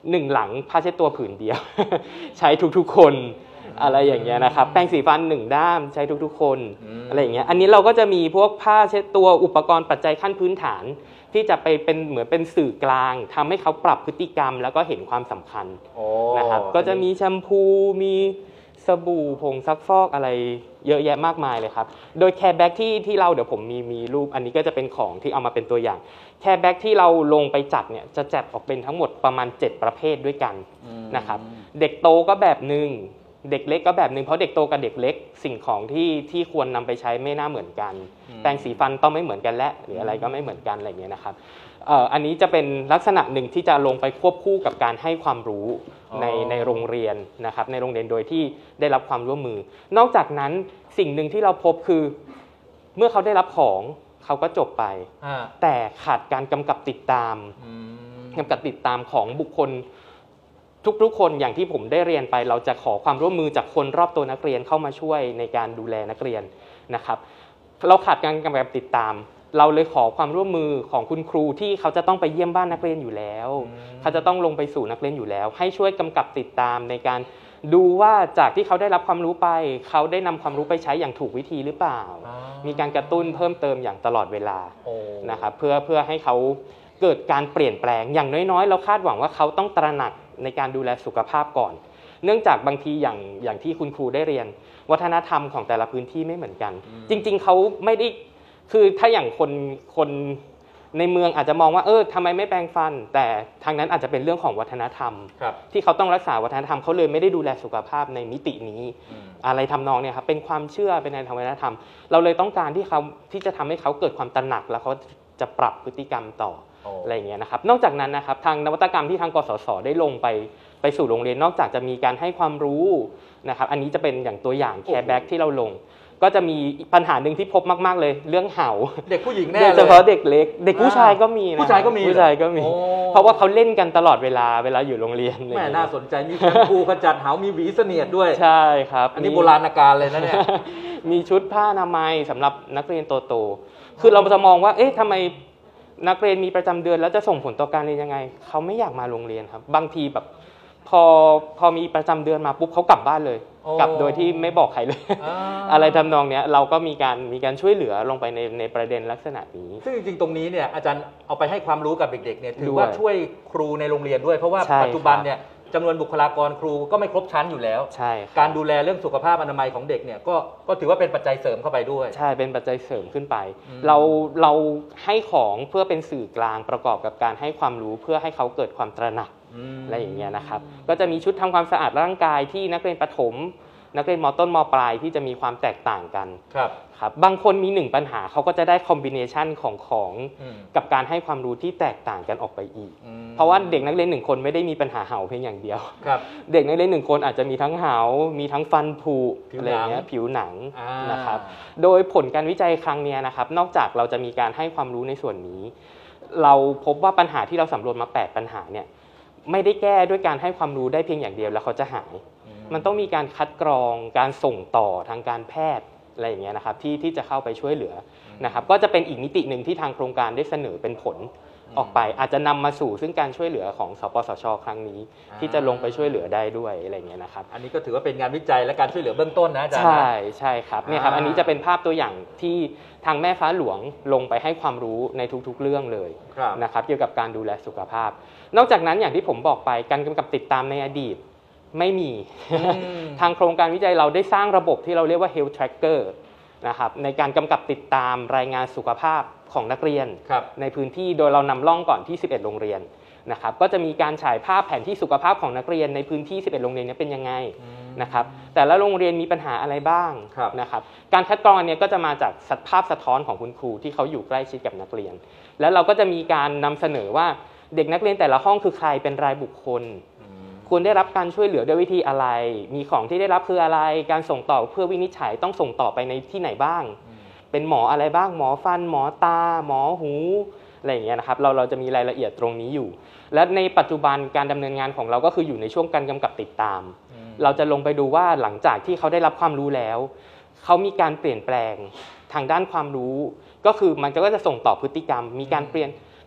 หนึ่งหลังผ้าเช็ดตัวผืนเดียว ใช้ทุกๆคนอะไรอย่างเงี้ยนะครับแปรงสีฟันหนึ่งด้ามใช้ทุกๆคนอะไรอย่างเงี้ยอันนี้เราก็จะมีพวกผ้าเช็ดตัวอุปกรณ์ปัจจัยขั้นพื้นฐานที่จะไปเป็นเหมือนเป็นสื่อกลางทำให้เขาปรับพฤติกรรมแล้วก็เห็นความสำคัญนะครับก็จะมีแชมพูมีสบู่ผงซักฟอกอะไรเยอะแยะมากมายเลยครับโดยแคร์แบ็กที่ที่เราเดี๋ยวผมมีมีรูปอันนี้ก็จะเป็นของที่เอามาเป็นตัวอย่างแคร์แบ็กที่เราลงไปจัดเนี่ยจะจัดออกเป็นทั้งหมดประมาณเจ็ดประเภทด้วยกันนะครับเด็กโตก็แบบนึงเด็กเล็กก็แบบนึงเพราะเด็กโตกับเด็กเล็กสิ่งของที่ที่ควรนำไปใช้ไม่น่าเหมือนกันแปรงสีฟันต้องไม่เหมือนกันและหรืออะไรก็ไม่เหมือนกันอะไรอย่างเงี้ยนะครับอันนี้จะเป็นลักษณะหนึ่งที่จะลงไปควบคู่กับการให้ความรู้ในในโรงเรียนนะครับในโรงเรียนโดยที่ได้รับความร่วมมือนอกจากนั้นสิ่งหนึ่งที่เราพบคือเมื่อเขาได้รับของเขาก็จบไปแต่ขาดการกำกับติดตามกำกับติดตามของบุคคลทุกๆคนอย่างที่ผมได้เรียนไปเราจะขอความร่วมมือจากคนรอบตัวนักเรียนเข้ามาช่วยในการดูแลนักเรียนนะครับเราขาดการกำกับติดตามเราเลยขอความร่วมมือของคุณครูที่เขาจะต้องไปเยี่ยมบ้านนักเรียนอยู่แล้วเขาจะต้องลงไปสู่นักเรียนอยู่แล้วให้ช่วยกำกับติดตามในการดูว่าจากที่เขาได้รับความรู้ไปเขาได้นำความรู้ไปใช้อย่างถูกวิธีหรือเปล่ามีการกระตุ้นเพิ่มเติมอย่างตลอดเวลานะครับเพื่อเพื่อให้เขาเกิดการเปลี่ยนแปลงอย่างน้อยๆเราคาดหวังว่าเขาต้องตระหนักในการดูแลสุขภาพก่อนเนื่องจากบางทีอย่างอย่างที่คุณครูได้เรียนวัฒนธรรมของแต่ละพื้นที่ไม่เหมือนกันจริงๆเขาไม่ได้คือถ้าอย่างคนคนในเมืองอาจจะมองว่าเออทำไมไม่แปรงฟันแต่ทางนั้นอาจจะเป็นเรื่องของวัฒนธรรมที่เขาต้องรักษาวัฒนธรรมเขาเลยไม่ได้ดูแลสุขภาพในมิตินี้อะไรทำนองเนี่ยครับเป็นความเชื่อเป็นในทางวัฒนธรรมเราเลยต้องการที่เขาที่จะทำให้เขาเกิดความตระหนักแล้วเขาจะปรับพฤติกรรมต่ออะไรอย่างเงี้ยนะครับนอกจากนั้นนะครับทางนวัตกรรมที่ทางกสศได้ลงไปไปสู่โรงเรียนนอกจากจะมีการให้ความรู้นะครับอันนี้จะเป็นอย่างตัวอย่างแคร์แบ็กที่เราลงก็จะมีปัญหาหนึ่งที่พบมากๆเลยเรื่องเห่าเด็กผู้หญิงแน่เลยโดยเฉพาะเด็กเล็กเด็กผู้ชายก็มีนะผู้ชายก็มีผู้ชายก็มีเพราะว่าเขาเล่นกันตลอดเวลาเวลาอยู่โรงเรียนแม่น่าสนใจมีแชมพูขจัดเห่ามีหวีเสนียดด้วยใช่ครับอันนี้โบราณกาลเลยนะเนี่ยมีชุดผ้าอนามัยสำหรับนักเรียนโตๆคือเราจะมองว่าเอ๊ะทำไมนักเรียนมีประจำเดือนแล้วจะส่งผลต่อการเรียนยังไงเขาไม่อยากมาโรงเรียนครับบางทีแบบพอพอมีประจำเดือนมาปุ๊บเขากลับบ้านเลยกลับโดยที่ไม่บอกใครเลย อะไรทำนองนี้เราก็มีการมีการช่วยเหลือลงไปในในประเด็นลักษณะนี้ซึ่งจริงๆตรงนี้เนี่ยอาจารย์เอาไปให้ความรู้กับเด็กๆเนี่ยถือว่าช่วยครูในโรงเรียนด้วยเพราะว่าปัจจุบันเนี่ยจำนวนบุคลากรครูก็ไม่ครบชั้นอยู่แล้วใช่การดูแลเรื่องสุขภาพอนามัยของเด็กเนี่ยก็ก็ถือว่าเป็นปัจจัยเสริมเข้าไปด้วยใช่เป็นปัจจัยเสริมขึ้นไปเราเราให้ของเพื่อเป็นสื่อกลางประกอบกับการให้ความรู้เพื่อให้เขาเกิดความตระหนักอะไรอย่างเงี้ยนะครับก็จะมีชุดทำความสะอาดร่างกายที่นักเรียนประถมนักเรียนม.ต้นม.ปลายที่จะมีความแตกต่างกันครับครับบางคนมีหนึ่งปัญหาเขาก็จะได้คอมบิเนชันของของกับการให้ความรู้ที่แตกต่างกันออกไปอีกเพราะว่าเด็กนักเรียนหนึ่งคนไม่ได้มีปัญหาเห่าเพียงอย่างเดียวเด็กนักเรียนหนึ่งคนอาจจะมีทั้งเห่ามีทั้งฟันผุอะไรเงี้ยผิวหนังนะครับโดยผลการวิจัยครั้งนี้นะครับนอกจากเราจะมีการให้ความรู้ในส่วนนี้เราพบว่าปัญหาที่เราสำรวจมาแปดปัญหาเนี่ยไม่ได้แก้ด้วยการให้ความรู้ได้เพียงอย่างเดียวแล้วเขาจะหายมันต้องมีการคัดกรองการส่งต่อทางการแพทย์อะไรอย่างเงี้ยนะครับที่ที่จะเข้าไปช่วยเหลือนะครับก็จะเป็นอีกมิติหนึ่งที่ทางโครงการได้เสนอเป็นผลออกไปอาจจะนำมาสู่ซึ่งการช่วยเหลือของสปสช.ครั้งนี้ที่จะลงไปช่วยเหลือได้ด้วยอะไรอย่างเงี้ยนะครับอันนี้ก็ถือว่าเป็นงานวิจัยและการช่วยเหลือเบื้องต้นนะอาจารย์ใช่ใช่ครับเนี่ยครับอันนี้จะเป็นภาพตัวอย่างที่ทางแม่ฟ้าหลวงลงไปให้ความรู้ในทุกๆเรื่องเลยนะครับเกี่ยวกับการดูแลสุขภาพนอกจากนั้นอย่างที่ผมบอกไปการกำกับติดตามในอดีตไม่มี ทางโครงการวิจัยเราได้สร้างระบบที่เราเรียกว่า Health Tracker นะครับในการกำกับติดตามรายงานสุขภาพของนักเรียนในพื้นที่โดยเรานำร่องก่อนที่สิบเอ็ดโรงเรียนนะครับก็จะมีการฉายภาพแผนที่สุขภาพของนักเรียนในพื้นที่สิบเอ็ดโรงเรียนนี้เป็นยังไงนะครับแต่ละโรงเรียนมีปัญหาอะไรบ้างนะครับการคัดกรองอันนี้ก็จะมาจากภาพสะท้อนของคุณครูที่เขาอยู่ใกล้ชิดกับนักเรียนแล้วเราก็จะมีการนำเสนอว่าเด็กนักเรียนแต่ละห้องคือใครเป็นรายบุคคลควรได้รับการช่วยเหลือด้วยวิธีอะไรมีของที่ได้รับคืออะไรการส่งต่อเพื่อวินิจฉัยต้องส่งต่อไปในที่ไหนบ้างเป็นหมออะไรบ้างหมอฟันหมอตาหมอหูอะไรอย่างเงี้ยนะครับเราเราจะมีรายละเอียดตรงนี้อยู่และในปัจจุบันการดำเนินงานของเราก็คืออยู่ในช่วงการกำกับติดตามเราจะลงไปดูว่าหลังจากที่เขาได้รับความรู้แล้วเขามีการเปลี่ยนแปลงทางด้านความรู้ก็คือมันก็จะส่งต่อพฤติกรรมมีการเปลี่ยน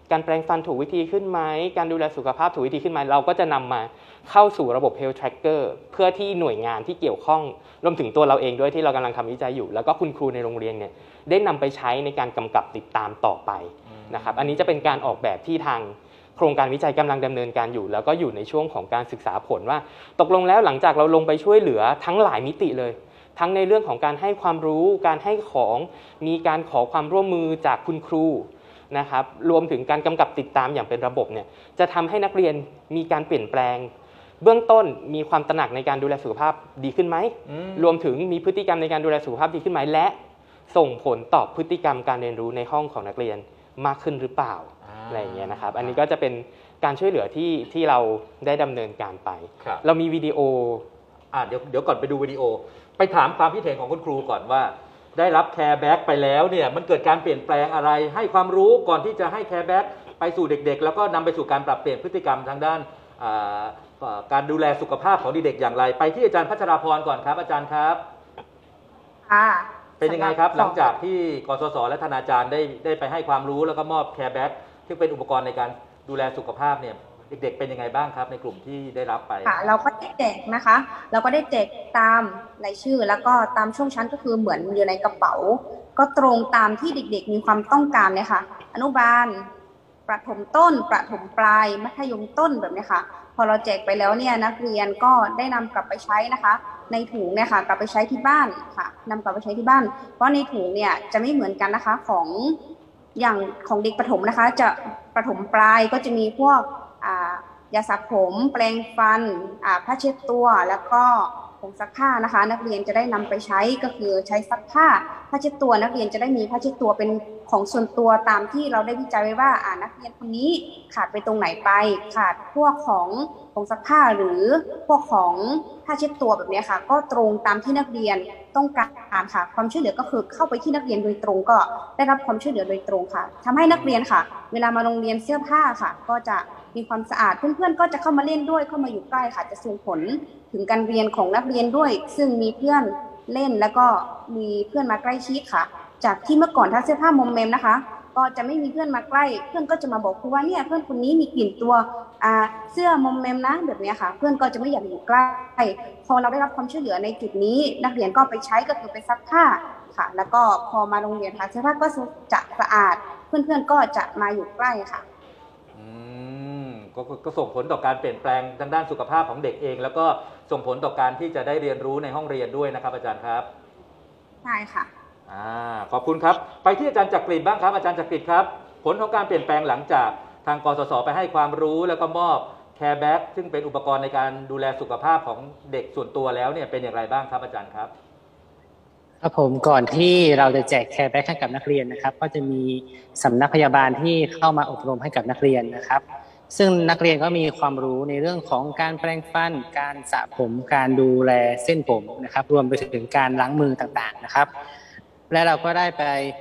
การแปรงฟันถูกวิธีขึ้นไหมการดูแลสุขภาพถูกวิธีขึ้นไหมเราก็จะนำมาเข้าสู่ระบบ Health Tracker เพื่อที่หน่วยงานที่เกี่ยวข้องรวมถึงตัวเราเองด้วยที่เรากำลังทำวิจัยอยู่แล้วก็คุณครูในโรงเรียนเนี่ยได้นำไปใช้ในการกำกับติดตามต่อไปนะครับอันนี้จะเป็นการออกแบบที่ทางโครงการวิจัยกำลังดำเนินการอยู่แล้วก็อยู่ในช่วงของการศึกษาผลว่าตกลงแล้วหลังจากเราลงไปช่วยเหลือทั้งหลายมิติเลยทั้งในเรื่องของการให้ความรู้การให้ของมีการขอความร่วมมือจากคุณครูนะครับรวมถึงการกำกับติดตามอย่างเป็นระบบเนี่ยจะทำให้นักเรียนมีการเปลี่ยนแปลงเบื้องต้นมีความตระหนักในการดูแลสุขภาพดีขึ้นไหมรวมถึงมีพฤติกรรมในการดูแลสุขภาพดีขึ้นไหมและส่งผลต่อพฤติกรรมการเรียนรู้ในห้องของนักเรียนมากขึ้นหรือเปล่าอะไรอย่างเงี้ยนะครับอันนี้ก็จะเป็นการช่วยเหลือที่ที่เราได้ดำเนินการไปเรามีวิดีโออ่าเดี๋ยวเดี๋ยวก่อนไปดูวิดีโอไปถามความคิดเห็นของคุณครูก่อนว่าได้รับแคร์แบ็กไปแล้วเนี่ยมันเกิดการเปลี่ยนแปลงอะไรให้ความรู้ก่อนที่จะให้แคร์แบ็กไปสู่เด็กๆแล้วก็นำไปสู่การปรับเปลี่ยนพฤติกรรมทางด้านการดูแลสุขภาพของเด็กๆอย่างไรไปที่อาจารย์พัชราพรก่อนครับอาจารย์ครับค่ะเป็นยังไงครับหลังจากที่กสศและธนาจารย์ได้ได้ไปให้ความรู้แล้วก็มอบแคร์แบ็กที่เป็นอุปกรณ์ในการดูแลสุขภาพเนี่ยเด็กๆเป็นยังไงบ้างครับในกลุ่มที่ได้รับไปค่ะเราก็ได้แจกนะคะเราก็ได้แจกตามรายชื่อแล้วก็ตามช่วงชั้นก็คือเหมือนอยู่ในกระเป๋าก็ตรงตามที่เด็กๆมีความต้องการเลยค่ะอนุบาลประถมต้นประถมปลายมัธยมต้นแบบนี้ค่ะพอเราแจกไปแล้วเนี่ยนักเรียนก็ได้นำกลับไปใช้นะคะในถุงเนี่ยค่ะกลับไปใช้ที่บ้านค่ะนำกลับไปใช้ที่บ้านเพราะในถุงเนี่ยจะไม่เหมือนกันนะคะของอย่างของเด็กประถมนะคะจะประถมปลายก็จะมีพวกยาสระผมแปรงฟันผ้าเช็ดตัวแล้วก็ผงซักผ้านะคะนักเรียนจะได้นำไปใช้ก็คือใช้ซักผ้าผ้าเช็ดตัวนักเรียนจะได้มีผ้าเช็ดตัวเป็นของส่วนตัวตามที่เราได้วิจัยไว้ว่าอ่านักเรียนคนนี้ขาดไปตรงไหนไปขาดพวกของผงซักผ้าหรือพวกของผ้าเช็ดตัวแบบนี้ค่ะก็ตรงตามที่นักเรียนต้องการค่ะความช่วยเหลือก็คือเข้าไปที่นักเรียนโดยตรงก็ได้รับความช่วยเหลือโดยตรงค่ะทำให้นักเรียนค่ะเวลามาโรงเรียนเสื้อผ้าค่ะก็จะมีความสะอาดเพื่อนๆก็จะเข้ามาเล่นด้วยเข้ามาอยู่ใกล้ค่ะจะส่งผลถึงการเรียนของนักเรียนด้วยซึ่งมีเพื่อนเล่นแล้วก็มีเพื่อนมาใกล้ชิดค่ะจากที่เมื่อก่อนถ้าเสื้อผ้ามอมแมมนะคะก็จะไม่มีเพื่อนมาใกล้เพื่อนก็จะมาบอกครูว่าเนี่ยเพื่อนคนนี้มีกลิ่นตัวอ่าเสื้อมอมแมมนะแบบนี้ค่ะเพื่อนก็จะไม่อยากอยู่ใกล้พอเราได้รับความช่วยเหลือในจุดนี้นักเรียนก็ไปใช้ก็คือไปซักผ้าค่ะแล้วก็พอมาโรงเรียนค่ะเสื้อผ้าก็จะสะอาดเพื่อนๆก็จะมาอยู่ใกล้ค่ะก็ก็ส่งผลต่อการเปลี่ยนแปลงทางด้านสุขภาพของเด็กเองแล้วก็ส่งผลต่อการที่จะได้เรียนรู้ในห้องเรียนด้วยนะครับอาจารย์ครับใช่ค่ะอ่าขอบคุณครับไปที่อาจารย์จักริดบ้างครับอาจารย์จักริดครับผลของการเปลี่ยนแปลงหลังจากทางกสศไปให้ความรู้แล้วก็มอบแคร์แบ็กซึ่งเป็นอุปกรณ์ในการดูแลสุขภาพของเด็กส่วนตัวแล้วเนี่ยเป็นอย่างไรบ้างครับอาจารย์ครับครับผมก่อนที่เราจะแจกแคร์แบ็กให้กับนักเรียนนะครับก็จะมีสำนักพยาบาลที่เข้ามาอบรมให้กับนักเรียนนะครับซึ่งนักเรียนก็มีความรู้ในเรื่องของการแปรงฟันการสระผมการดูแลเส้นผมนะครับรวมไปถึงการล้างมือต่างๆนะครับและเราก็ได้ไป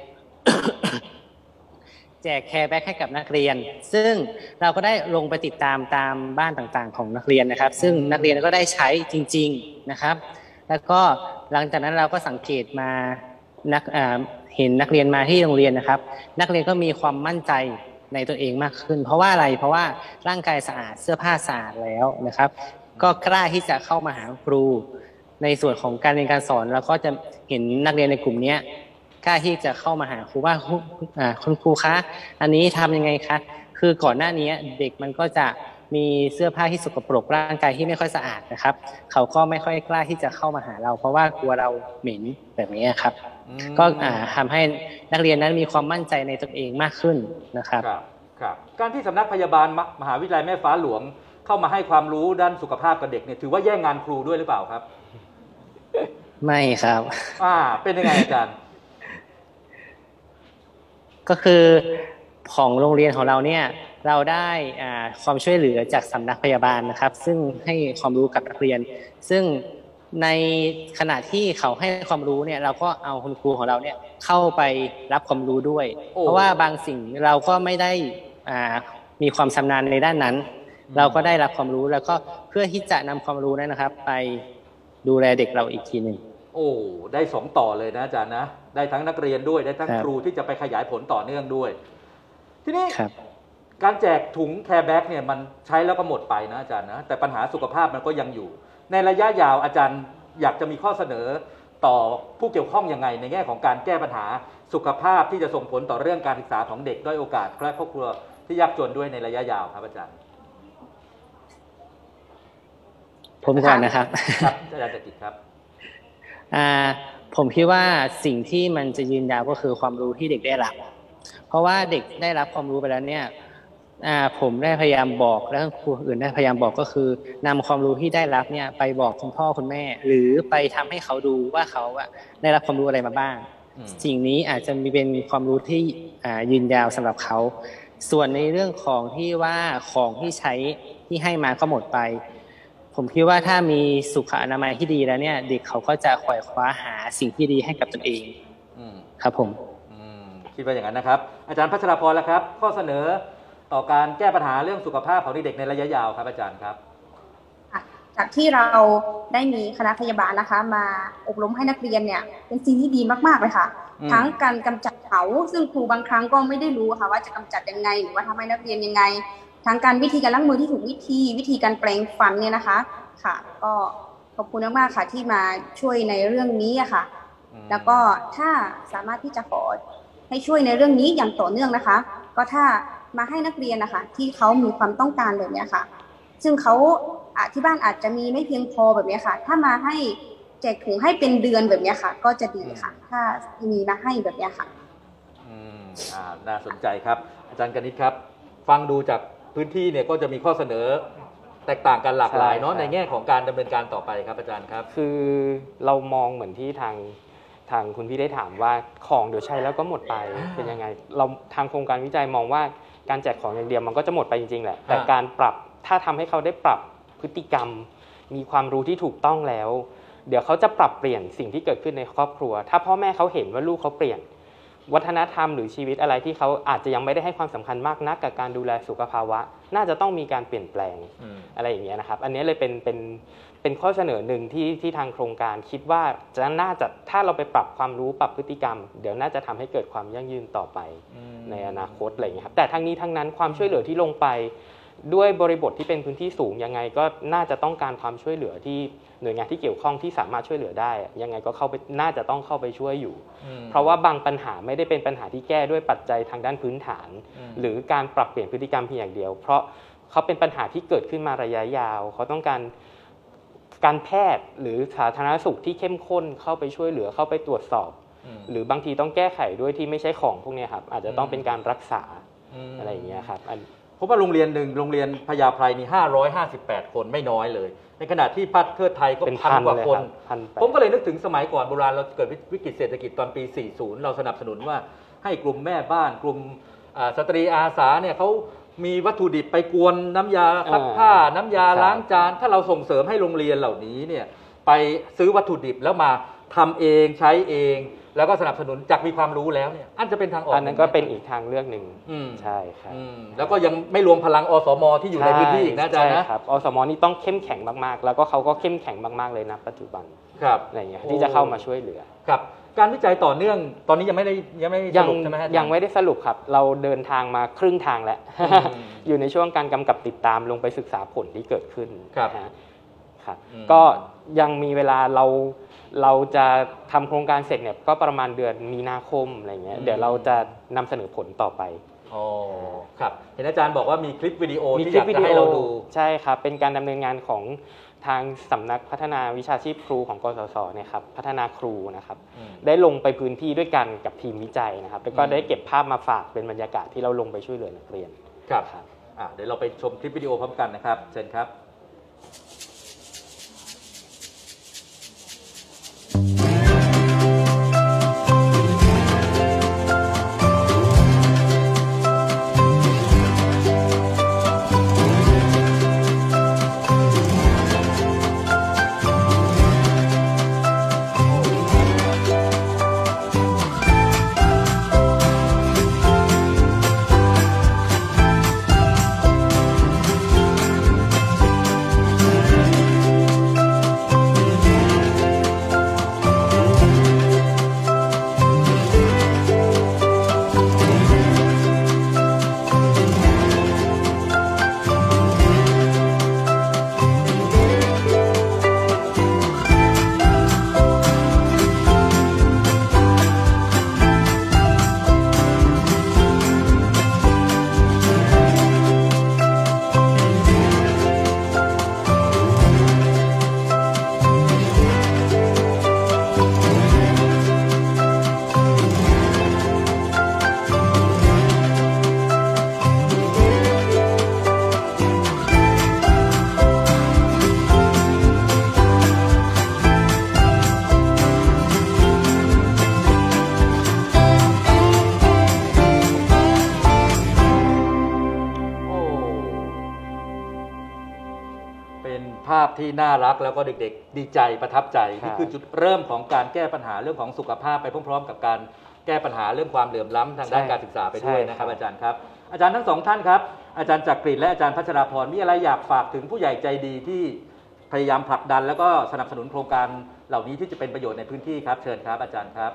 แจกแคร์แบ็กให้กับนักเรียนซึ่งเราก็ได้ลงไปติดตามตามบ้านต่างๆของนักเรียนนะครับซึ่งนักเรียนก็ได้ใช้จริงๆนะครับแล้วก็หลังจากนั้นเราก็สังเกตมานักเห็นนักเรียนมาที่โรงเรียนนะครับนักเรียนก็มีความมั่นใจในตัวเองมากขึ้นเพราะว่าอะไรเพราะว่าร่างกายสะอาดเสื้อผ้าสะอาดแล้วนะครับก็กล้าที่จะเข้ามาหาครูในส่วนของการเรียนการสอนเราก็จะเห็นนักเรียนในกลุ่มนี้กล้าที่จะเข้ามาหาครูว่าคุณครูคะอันนี้ทำยังไงคะคือก่อนหน้านี้เด็กมันก็จะมีเสื้อผ้าที่สกปรกร่างกายที่ไม่ค่อยสะอาดนะครับเขาก็ไม่ค่อยกล้าที่จะเข้ามาหาเราเพราะว่ากลัวเราเหม็นแบบนี้ครับก็ทำให้นักเรียนนั้นมีความมั่นใจในตนเองมากขึ้นนะครับครับการที่สำนักพยาบาลมหาวิทยาลัยแม่ฟ้าหลวงเข้ามาให้ความรู้ด้านสุขภาพกับเด็กเนี่ยถือว่าแย่งงานครูด้วยหรือเปล่าครับไม่ครับอ่าเป็นยังไงอาจารย์ก็คือของโรงเรียนของเราเนี่ยเราได้ความช่วยเหลือจากสำนักพยาบาลนะครับซึ่งให้ความรู้กับนักเรียนซึ่งในขณะที่เขาให้ความรู้เนี่ยเราก็เอาคุณครูของเราเนี่ยเข้าไปรับความรู้ด้วยเพราะว่าบางสิ่งเราก็ไม่ได้มีความชำนาญในด้านนั้นเราก็ได้รับความรู้แล้วก็เพื่อที่จะนำความรู้นั้นนะครับไปดูแลเด็กเราอีกทีหนึ่งโอ้ได้สองต่อเลยนะอาจารย์นะได้ทั้งนักเรียนด้วยได้ทั้งครูที่จะไปขยายผลต่อเนื่องด้วยทีนี้การแจกถุงแคร์แบ็กเนี่ยมันใช้แล้วก็หมดไปนะอาจารย์นะแต่ปัญหาสุขภาพมันก็ยังอยู่ในระยะยาวอาจารย์อยากจะมีข้อเสนอต่อผู้เกี่ยวข้องยังไงในแง่ของการแก้ปัญหาสุขภาพที่จะส่งผลต่อเรื่องการศึกษาของเด็กด้อยโอกาสและครอบครัวที่ยากจนด้วยในระยะยาวครับอาจารย์ผมก่อนนะครับครับอาจารย์จักริดครับอ่าผมคิดว่าสิ่งที่มันจะยืนยาวก็คือความรู้ที่เด็กได้รับเพราะว่าเด็กได้รับความรู้ไปแล้วเนี่ยอ่าผมได้พยายามบอกแล้วครูอื่นได้พยายามบอกก็คือนำความรู้ที่ได้รับเนี่ยไปบอกคุณพ่อคุณแม่หรือไปทำให้เขาดูว่าเขาอะได้รับความรู้อะไรมาบ้างสิ่งนี้อาจจะมีเป็นความรู้ที่อ่ายืนยาวสำหรับเขาส่วนในเรื่องของที่ว่าของที่ใช้ที่ให้มาก็หมดไปผมคิดว่าถ้ามีสุขอนามัยที่ดีแล้วเนี่ยเด็กเขาก็จะขวายคว้าหาสิ่งที่ดีให้กับตนเองครับผมคิดว่าอย่างนั้นนะครับอาจารย์พัชรพรแล้วครับข้อเสนอต่อการแก้ปัญหาเรื่องสุขภาพของเด็กในระยะยาวครับอาจารย์ครับจากที่เราได้มีคณะพยาบาลนะคะมาอบรมให้นักเรียนเนี่ยเป็นสิ่งที่ดีมากๆเลยค่ะทั้งการกำจัดเผาซึ่งครูบางครั้งก็ไม่ได้รู้ค่ะว่าจะกำจัดยังไงหรือว่าทำให้นักเรียนยังไงทั้งการวิธีการล้างมือที่ถูกวิธีวิธีการแปรงฟันเนี่ยนะคะค่ะก็ขอบคุณมากๆค่ะที่มาช่วยในเรื่องนี้อะค่ะแล้วก็ถ้าสามารถที่จะขอให้ช่วยในเรื่องนี้อย่างต่อเนื่องนะคะก็ถ้ามาให้นักเรียนนะคะที่เขามีความต้องการแบบนี้ค่ะซึ่งเขาที่บ้านอาจจะมีไม่เพียงพอแบบนี้ค่ะถ้ามาให้แจกถุงให้เป็นเดือนแบบนี้ค่ะก็จะดีค่ะถ้ามีมาให้แบบนี้ค่ะอืมอ่าน่าสนใจครับอาจารย์กนิษฐ์ครับฟังดูจากพื้นที่เนี่ยก็จะมีข้อเสนอแตกต่างกันหลากหลายเนาะในแง่ของการดำเนินการต่อไปครับอาจารย์ครับคือเรามองเหมือนที่ทางทางคุณพี่ได้ถามว่าของเดี๋ยวใช้แล้วก็หมดไปเป็นยังไงเราทางโครงการวิจัยมองว่าการแจกของอย่างเดียวมันก็จะหมดไปจริงๆแหละแต่การปรับถ้าทำให้เขาได้ปรับพฤติกรรมมีความรู้ที่ถูกต้องแล้วเดี๋ยวเขาจะปรับเปลี่ยนสิ่งที่เกิดขึ้นในครอบครัวถ้าพ่อแม่เขาเห็นว่าลูกเขาเปลี่ยนวัฒนธรรมหรือชีวิตอะไรที่เขาอาจจะยังไม่ได้ให้ความสำคัญมากนักกับการดูแลสุขภาวะน่าจะต้องมีการเปลี่ยนแปลง อ, อะไรอย่างเงี้ยนะครับอันนี้เลยเป็นเป็นเป็นข้อเสนอหนึ่งที่ที่ทางโครงการคิดว่าจะน่าจะถ้าเราไปปรับความรู้ปรับพฤติกรรมเดี๋ยวน่าจะทำให้เกิดความยั่งยืนต่อไปในอนาคตอะไรอย่างเงี้ยครับแต่ทั้งนี้ทั้งนั้นความช่วยเหลือที่ลงไปด้วยบริบทที่เป็นพื้นที่สูงยังไงก็น่าจะต้องการความช่วยเหลือที่หน่วยงานที่เกี่ยวข้องที่สามารถช่วยเหลือได้ยังไงก็เข้าไปน่าจะต้องเข้าไปช่วยอยู่เพราะว่าบางปัญหาไม่ได้เป็นปัญหาที่แก้ด้วยปัจจัยทางด้านพื้นฐานหรือการปรับเปลี่ยนพฤติกรรมเพียงอย่างเดียวเพราะเขาเป็นปัญหาที่เกิดขึ้นมาระยะยาวเขาต้องการการแพทย์หรือสาธารณสุขที่เข้มข้นเข้าไปช่วยเหลือเข้าไปตรวจสอบหรือบางทีต้องแก้ไขด้วยที่ไม่ใช่ของพวกนี้ครับอาจจะต้องเป็นการรักษาอะไรอย่างเงี้ยครับเพราะว่าโรงเรียนหนึ่งโรงเรียนพญาไพรนี่ห้าร้อยห้าสิบแปดคนไม่น้อยเลยในขณะที่พัฒน์เทิดไทยก็พันกว่าคนผมก็เลยนึกถึงสมัยก่อนโบราณเราเกิดวิกฤตเศรษฐกิจตอนปีสี่สิบเราสนับสนุนว่าให้กลุ่มแม่บ้านกลุ่มสตรีอาสาเนี่ยเขามีวัตถุดิบไปกวนน้ำยาซักผ้าน้ำยาล้างจานถ้าเราส่งเสริมให้โรงเรียนเหล่านี้เนี่ยไปซื้อวัตถุดิบแล้วมาทำเองใช้เองแล้วก็สนับสนุนจากมีความรู้แล้วเนี่ยอันจะเป็นทางออกอันนั้นก็เป็นอีกทางเลือกหนึ่งใช่ครับแล้วก็ยังไม่รวมพลังอสมที่อยู่ในพื้นที่อีกนะอาจารย์นะครับอสมนี่ต้องเข้มแข็งมากๆแล้วก็เขาก็เข้มแข็งมากๆเลยนะปัจจุบันครับอะไรอย่างเงี้ยที่จะเข้ามาช่วยเหลือครับการวิจัยต่อเนื่องตอนนี้ยังไม่ได้ยังไม่สรุปใช่ไหมยังไม่ได้สรุปครับเราเดินทางมาครึ่งทางแล้วอยู่ในช่วงการกำกับติดตามลงไปศึกษาผลที่เกิดขึ้นครับครับก็ยังมีเวลาเราเราจะทำโครงการเสร็จเนี่ยก็ประมาณเดือนมีนาคมอะไรเงี้ยเดี๋ยวเราจะนำเสนอผลต่อไปอ๋อครับเห็นอาจารย์บอกว่ามีคลิปวิดีโอที่อยากจะให้เราดูใช่ครับเป็นการดำเนินงานของทางสำนักพัฒนาวิชาชีพครูของกสศเนี่ยครับพัฒนาครูนะครับได้ลงไปพื้นที่ด้วยกันกับทีมวิจัยนะครับแล้วก็ได้เก็บภาพมาฝากเป็นบรรยากาศที่เราลงไปช่วยเหลือนักเรียนครับอ่ะเดี๋ยวเราไปชมคลิปวิดีโอพร้อมกันนะครับเชิญครับาพที่น่ารักแล้วก็เด็กๆดีใจประทับใจครับนี่คือจุดเริ่มของการแก้ปัญหาเรื่องของสุขภาพไปพร้อมๆ กับการแก้ปัญหาเรื่องความเหลื่อมล้ำทางด้านการศึกษาไปด้วยนะครับอาจารย์ครับอาจารย์ทั้งสองท่านครับอาจารย์จักริดและอาจารย์พัชราพรมีอะไรอยากฝากถึงผู้ใหญ่ใจดีที่พยายามผลักดันแล้วก็สนับสนุนโครงการเหล่านี้ที่จะเป็นประโยชน์ในพื้นที่ครับเชิญครับอาจารย์ครับ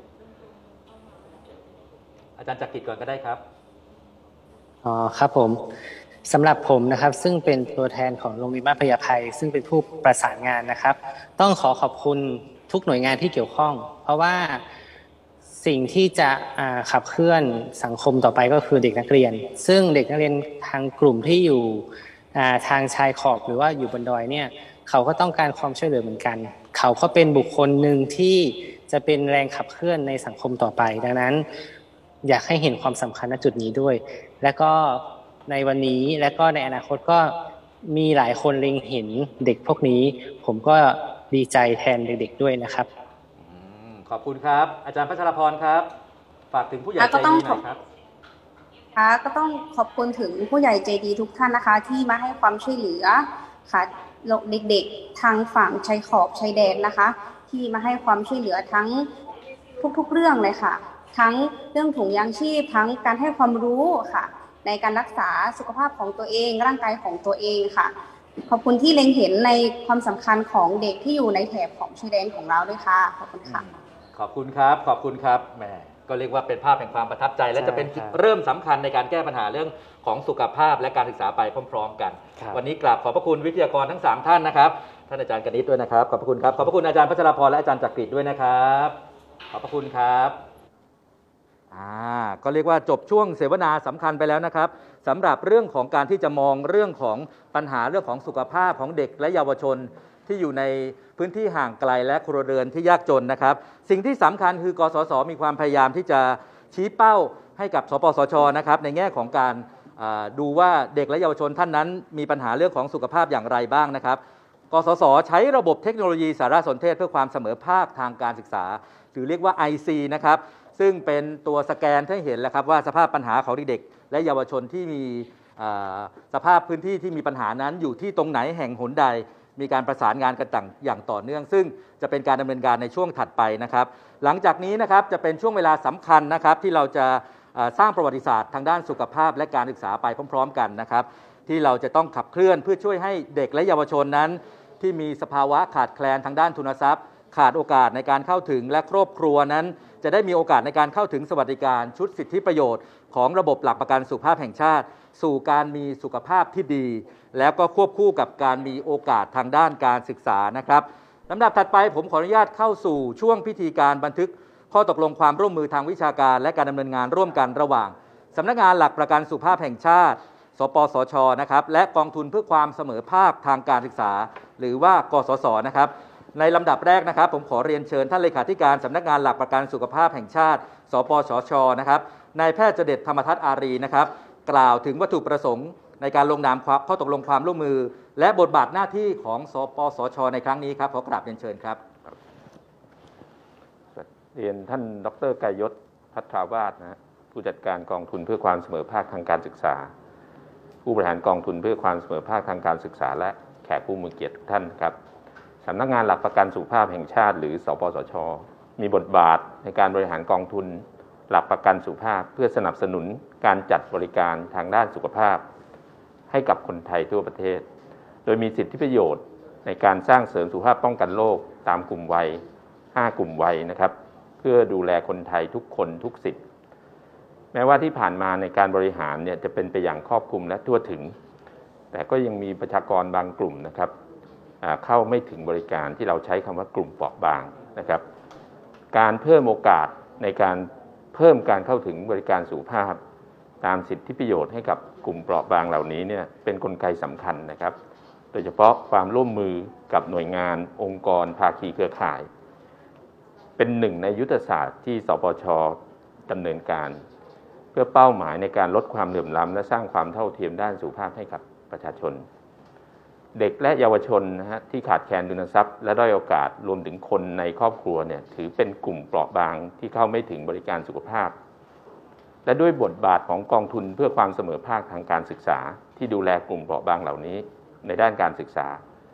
อาจารย์จักริดก่อนก็ได้ครับอ๋อครับผมสำหรับผมนะครับซึ่งเป็นตัวแทนของโรงเรียนบ้านพญาไพซึ่งเป็นผู้ประสานงานนะครับต้องขอขอบคุณทุกหน่วยงานที่เกี่ยวข้องเพราะว่าสิ่งที่จะขับเคลื่อนสังคมต่อไปก็คือเด็กนักเรียนซึ่งเด็กนักเรียนทางกลุ่มที่อยู่ทางชายขอบหรือว่าอยู่บนดอยเนี่ยเขาก็ต้องการความช่วยเหลือเหมือนกันเขาก็เป็นบุคคลหนึ่งที่จะเป็นแรงขับเคลื่อนในสังคมต่อไปดังนั้นอยากให้เห็นความสำคัญณจุดนี้ด้วยและก็ในวันนี้และก็ในอนาคตก็มีหลายคนเล็งเห็นเด็กพวกนี้ผมก็ดีใจแทนเด็กๆด้วยนะครับขอบคุณครับอาจารย์พัชรพรครับฝากถึงผู้ใหญ่ใจดีหน่อยครับค่ะก็ต้องขอบคุณถึงผู้ใหญ่ใจดีทุกท่านนะคะที่มาให้ความช่วยเหลือค่ะเด็กๆทางฝั่งชายขอบชายแดนนะคะที่มาให้ความช่วยเหลือทั้งทุกๆเรื่องเลยค่ะทั้งเรื่องถุงยางชีพทั้งการให้ความรู้ค่ะในการรักษาสุขภาพของตัวเองร่างกายของตัวเองค่ะขอบคุณที่เล็งเห็นในความสำคัญของเด็กที่อยู่ในแถบของชายแดนของเราด้วยค่ะขอบคุณค่ะขอบคุณครับขอบคุณครับแหมก็เรียกว่าเป็นภาพแห่งความประทับใจและจะเป็นจุดเริ่มสำคัญในการแก้ปัญหาเรื่องของสุขภาพและการศึกษาไปพร้อมๆกันวันนี้กราบขอบพระคุณวิทยากรทั้งสามท่านนะครับท่านอาจารย์กนิษฐ์ด้วยนะครับขอบพระคุณครับขอบพระคุณอาจารย์พัชรพรและอาจารย์จักริดด้วยนะครับขอบพระคุณครับอ่าก็เรียกว่าจบช่วงเสวนาสำคัญไปแล้วนะครับสำหรับเรื่องของการที่จะมองเรื่องของปัญหาเรื่องของสุขภาพของเด็กและเยาวชนที่อยู่ในพื้นที่ห่างไกลและครัวเรือนที่ยากจนนะครับสิ่งที่สำคัญคือกสศมีความพยายามที่จะชี้เป้าให้กับสปสชนะครับในแง่ของการดูว่าเด็กและเยาวชนท่านนั้นมีปัญหาเรื่องของสุขภาพอย่างไรบ้างนะครับกสศใช้ระบบเทคโนโลยีสารสนเทศเพื่อความเสมอภาคทางการศึกษาหรือเรียกว่า ไอ ซี นะครับซึ่งเป็นตัวสแกนให้เห็นแล้วครับว่าสภาพปัญหาของเด็กและเยาวชนที่มีสภาพพื้นที่ที่มีปัญหานั้นอยู่ที่ตรงไหนแห่งหนใดมีการประสานงานกันต่างอย่างต่อเนื่องซึ่งจะเป็นการดำเนินการในช่วงถัดไปนะครับหลังจากนี้นะครับจะเป็นช่วงเวลาสำคัญนะครับที่เราจะสร้างประวัติศาสตร์ทางด้านสุขภาพและการศึกษาไปพร้อมๆกันนะครับที่เราจะต้องขับเคลื่อนเพื่อช่วยให้เด็กและเยาวชนนั้นที่มีสภาวะขาดแคลนทางด้านทุนทรัพย์ขาดโอกาสในการเข้าถึงและครอบครัวนั้นจะได้มีโอกาสในการเข้าถึงสวัสดิการชุดสิทธิประโยชน์ของระบบหลักประกันสุขภาพแห่งชาติสู่การมีสุขภาพที่ดีแล้วก็ควบคู่กับการมีโอกาสทางด้านการศึกษานะครับลำดับถัดไปผมขออนุญาตเข้าสู่ช่วงพิธีการบันทึกข้อตกลงความร่วมมือทางวิชาการและการดำเนินงานร่วมกันระหว่างสำนักงานหลักประกันสุขภาพแห่งชาติสปสชนะครับและกองทุนเพื่อความเสมอภาคทางการศึกษาหรือว่ากสศนะครับในลำดับแรกนะครับผมขอเรียนเชิญท่านเลขาธิการสำนักงานหลักประกันสุขภาพแห่งชาติสปสชนะครับนายแพทย์เจเด็ดธรรมทัศน์อารีนะครับกล่าวถึงวัตถุประสงค์ในการลงนามข้อตกลงความร่วมมือและบทบาทหน้าที่ของสปสชในครั้งนี้ครับขอกราบเรียนเชิญครับเรียนท่านดร.กายศพัทราวาสนะผู้จัดการกองทุนเพื่อความเสมอภาคทางการศึกษาผู้บริหารกองทุนเพื่อความเสมอภาคทางการศึกษาและแขกผู้มีเกียรติทุกท่านครับสำนักงานหลักประกันสุขภาพแห่งชาติหรือสปสชมีบทบาทในการบริหารกองทุนหลักประกันสุขภาพเพื่อสนับสนุนการจัดบริการทางด้านสุขภาพให้กับคนไทยทั่วประเทศโดยมีสิทธิประโยชน์ในการสร้างเสริมสุขภาพป้องกันโรคตามกลุ่มวัยห้ากลุ่มวัยนะครับเพื่อดูแลคนไทยทุกคนทุกสิทธิ์แม้ว่าที่ผ่านมาในการบริหารเนี่ยจะเป็นไปอย่างครอบคลุมและทั่วถึงแต่ก็ยังมีประชากรบางกลุ่มนะครับเข้าไม่ถึงบริการที่เราใช้คำว่ากลุ่มเปราะบางนะครับการเพิ่มโอกาสในการเพิ่มการเข้าถึงบริการสุขภาพตามสิทธิประโยชน์ให้กับกลุ่มเปราะบางเหล่านี้เนี่ยเป็นกลไกสำคัญนะครับโดยเฉพาะความร่วมมือกับหน่วยงานองค์กรภาคีเครือข่ายเป็นหนึ่งในยุทธศาสตร์ที่สปช.ดำเนินการเพื่อเป้าหมายในการลดความเหลื่อมล้ำและสร้างความเท่าเทียมด้านสุขภาพให้กับประชาชนเด็กและเยาวชนนะฮะที่ขาดแคลนทุนทรัพย์และด้อยโอกาสรวมถึงคนในครอบครัวเนี่ยถือเป็นกลุ่มเปราะบางที่เข้าไม่ถึงบริการสุขภาพและด้วยบทบาทของกองทุนเพื่อความเสมอภาคทางการศึกษาที่ดูแลกลุ่มเปราะบางเหล่านี้ในด้านการศึกษา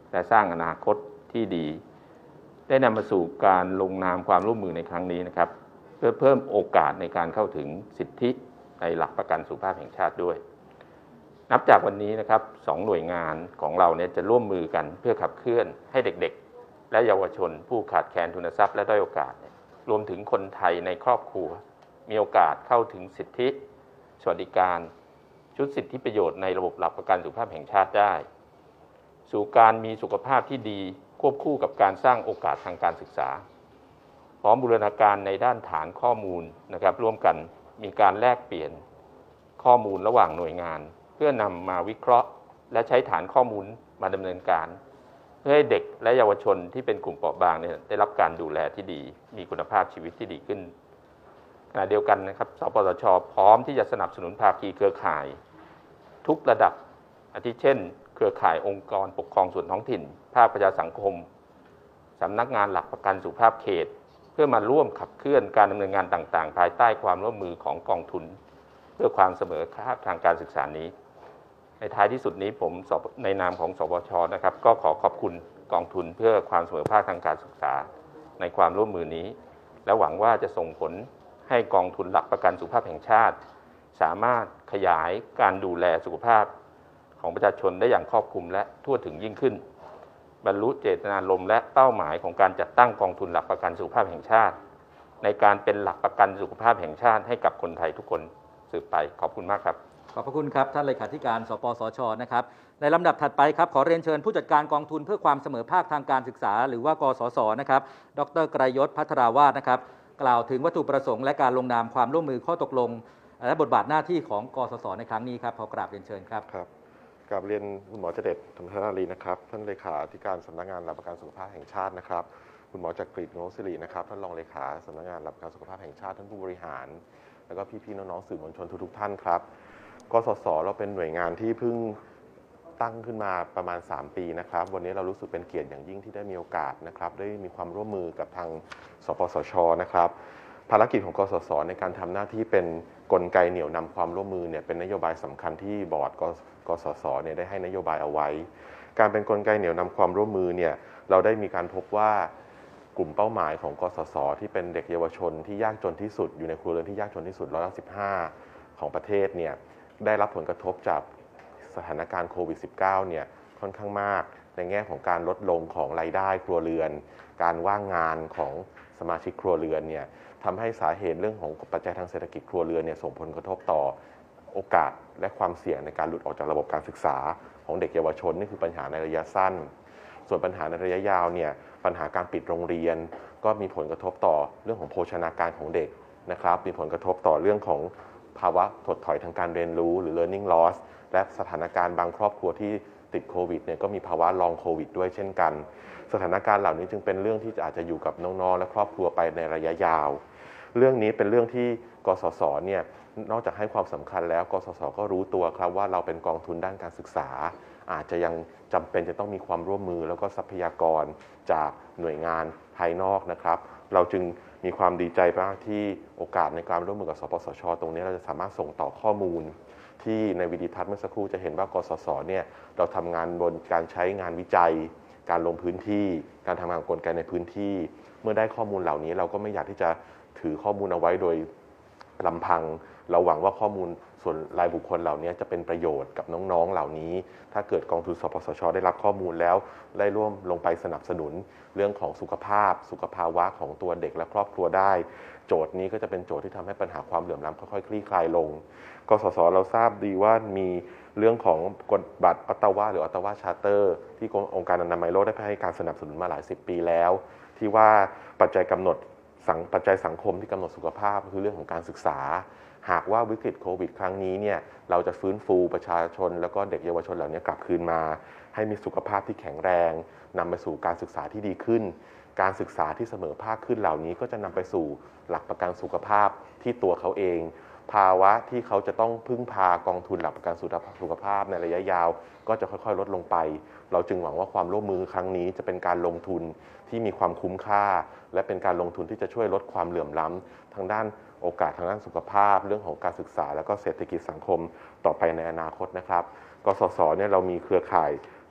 และสร้างอนาคตที่ดีได้นำมาสู่การลงนามความร่วมมือในครั้งนี้นะครับเพื่อเพิ่มโอกาสในการเข้าถึงสิทธิในหลักประกันสุขภาพแห่งชาติด้วยนับจากวันนี้นะครับสองหน่วยงานของเราเนี่ยจะร่วมมือกันเพื่อขับเคลื่อนให้เด็กๆและเยาวชนผู้ขาดแคลนทุนทรัพย์และด้อยโอกาสรวมถึงคนไทยในครอบครัวมีโอกาสเข้าถึงสิทธิสวัสดิการชุดสิทธิประโยชน์ในระบบหลักประกันสุขภาพแห่งชาติได้สู่การมีสุขภาพที่ดีควบคู่กับการสร้างโอกาสทางการศึกษาพร้อมบูรณาการในด้านฐานข้อมูลนะครับร่วมกันมีการแลกเปลี่ยนข้อมูลระหว่างหน่วยงานเพื่อนำมาวิเคราะห์และใช้ฐานข้อมูลมาดำเนินการเพื่อให้เด็กและเยาวชนที่เป็นกลุ่มเปราะบางเนี่ยได้รับการดูแลที่ดีมีคุณภาพชีวิตที่ดีขึ้นขณะเดียวกันนะครับสปสช.พร้อมที่จะสนับสนุนภาคีเครือข่ายทุกระดับอาทิเช่นเครือข่ายองค์กรปกครองส่วนท้องถิ่นภาคประชาสังคมสำนักงานหลักประกันสุขภาพเขตเพื่อมาร่วมขับเคลื่อนการดำเนินงานต่างๆภายใต้ความร่วมมือของกองทุนเพื่อความเสมอภาคทางการศึกษานี้ในท้ายที่สุดนี้ผมในนามของสปสช.นะครับก็ขอขอบคุณกองทุนเพื่อความเสมอภาคทางการศึกษาในความร่วมมือนี้และหวังว่าจะส่งผลให้กองทุนหลักประกันสุขภาพแห่งชาติสามารถขยายการดูแลสุขภาพของประชาชนได้อย่างครอบคลุมและทั่วถึงยิ่งขึ้นบรรลุเจตนารมณ์และเป้าหมายของการจัดตั้งกองทุนหลักประกันสุขภาพแห่งชาติในการเป็นหลักประกันสุขภาพแห่งชาติให้กับคนไทยทุกคนสืบไปขอบคุณมากครับขอบพระคุณครับท่านเลขาธิการสปสช.นะครับในลำดับถัดไปครับขอเรียนเชิญผู้จัดการกองทุนเพื่อความเสมอภาคทางการศึกษาหรือว่ากสศนะครับดร.ไกรยศ ภัทราวาสนะครับกล่าวถึงวัตถุประสงค์และการลงนามความร่วมมือข้อตกลงและบทบาทหน้าที่ของกสศในครั้งนี้ครับขอกราบเรียนเชิญครับครับกราบเรียนคุณหมอเจเดช ธรรมธนารีนะครับท่านเลขาธิการสำนักงานหลักประกันสุขภาพแห่งชาตินะครับคุณหมอจักริด โนศิรินะครับท่านรองเลขาสำนักงานหลักประกันสุขภาพแห่งชาติท่านผู้บริหารแล้วก็พี่ๆน้องๆสื่อมวลชนทุกๆท่านครับกสศเราเป็นหน่วยงานที่เพิ่งตั้งขึ้นมาประมาณสามปีนะครับวันนี้เรารู้สึกเป็นเกียรติอย่างยิ่งที่ได้มีโอกาสนะครับได้มีความร่วมมือกับทางสปสช.นะครับภารกิจของกสศในการทำหน้าที่เป็นกลไกเหนี่ยวนำความร่วมมือเนี่ยเป็นนโยบายสำคัญที่บอร์ดกสศเนี่ยได้ให้นโยบายเอาไว้การเป็นกลไกเหนี่ยวนำความร่วมมือเนี่ยเราได้มีการพบว่ากลุ่มเป้าหมายของกสศที่เป็นเด็กเยาวชนที่ยากจนที่สุดอยู่ในครัวเรือนที่ยากจนที่สุดร้อยละสิบห้าของประเทศเนี่ยได้รับผลกระทบจากสถานการณ์โควิด สิบเก้า เนี่ยค่อนข้างมากในแง่ของการลดลงของรายได้ครัวเรือนการว่างงานของสมาชิกครัวเรือนเนี่ยทำให้สาเหตุเรื่องของปัจจัยทางเศรษฐกิจครัวเรือนเนี่ยส่งผลกระทบต่อโอกาสและความเสี่ยงในการหลุดออกจากระบบการศึกษาของเด็กเยาวชนนี่คือปัญหาในระยะสั้นส่วนปัญหาในระยะยาวเนี่ยปัญหาการปิดโรงเรียนก็มีผลกระทบต่อเรื่องของโภชนาการของเด็กนะครับมีผลกระทบต่อเรื่องของภาวะถดถอยทางการเรียนรู้หรือ learning loss และสถานการณ์บางครอบครัวที่ติดโควิดเนี่ยก็มีภาวะลองโควิดด้วยเช่นกันสถานการณ์เหล่านี้จึงเป็นเรื่องที่อาจจะอยู่กับน้องๆและครอบครัวไปในระยะยาวเรื่องนี้เป็นเรื่องที่กสศเนี่ยนอกจากให้ความสำคัญแล้วกสศก็รู้ตัวครับว่าเราเป็นกองทุนด้านการศึกษาอาจจะยังจำเป็นจะต้องมีความร่วมมือแล้วก็ทรัพยากรจากหน่วยงานภายนอกนะครับเราจึงมีความดีใจมากที่โอกาสในการร่วมมือกับสปสช.ตรงนี้เราจะสามารถส่งต่อข้อมูลที่ในวิดีทัศน์เมื่อสักครู่จะเห็นว่ากสศเนี่ยเราทำงานบนการใช้งานวิจัยการลงพื้นที่การทำงานกลไกในพื้นที่เมื่อได้ข้อมูลเหล่านี้เราก็ไม่อยากที่จะถือข้อมูลเอาไว้โดยลำพังเราหวังว่าข้อมูลส่วนรายบุคคลเหล่านี้จะเป็นประโยชน์กับน้องๆเหล่านี้ถ้าเกิดกองทุนสปสช.ได้รับข้อมูลแล้วได้ร่วมลงไปสนับสนุนเรื่องของสุขภาพสุขภาวะของตัวเด็กและครอบครัวได้โจทย์นี้ก็จะเป็นโจทย์ที่ทำให้ปัญหาความเหลื่อมล้ำค่อยๆคลี่คลายลงกสศเราทราบดีว่ามีเรื่องของกฎบัตรออตตาวาหรือออตตาวาชาร์เตอร์ที่องค์การอนามัยโลกได้ให้การสนับสนุนมาหลายสิบปีแล้วที่ว่าปัจจัยกำหนดปัจจัยสังคมที่กำหนดสุขภาพคือเรื่องของการศึกษาหากว่าวิกฤตโควิดครั้งนี้เนี่ยเราจะฟื้นฟูประชาชนแล้วก็เด็กเยาวชนเหล่านี้กลับคืนมาให้มีสุขภาพที่แข็งแรงนำไปสู่การศึกษาที่ดีขึ้นการศึกษาที่เสมอภาคขึ้นเหล่านี้ก็จะนำไปสู่หลักประกันสุขภาพที่ตัวเขาเองภาวะที่เขาจะต้องพึ่งพากองทุนหลักประกันสุขภาพในระยะยาวก็จะค่อยๆลดลงไปเราจึงหวังว่าความร่วมมือครั้งนี้จะเป็นการลงทุนที่มีความคุ้มค่าและเป็นการลงทุนที่จะช่วยลดความเหลื่อมล้ำทางด้านโอกาสทางด้านสุขภาพเรื่องของการศึกษาและก็เศรษฐกิจสังคมต่อไปในอนาคตนะครับกสศเนี่ยเรามีเครือข่าย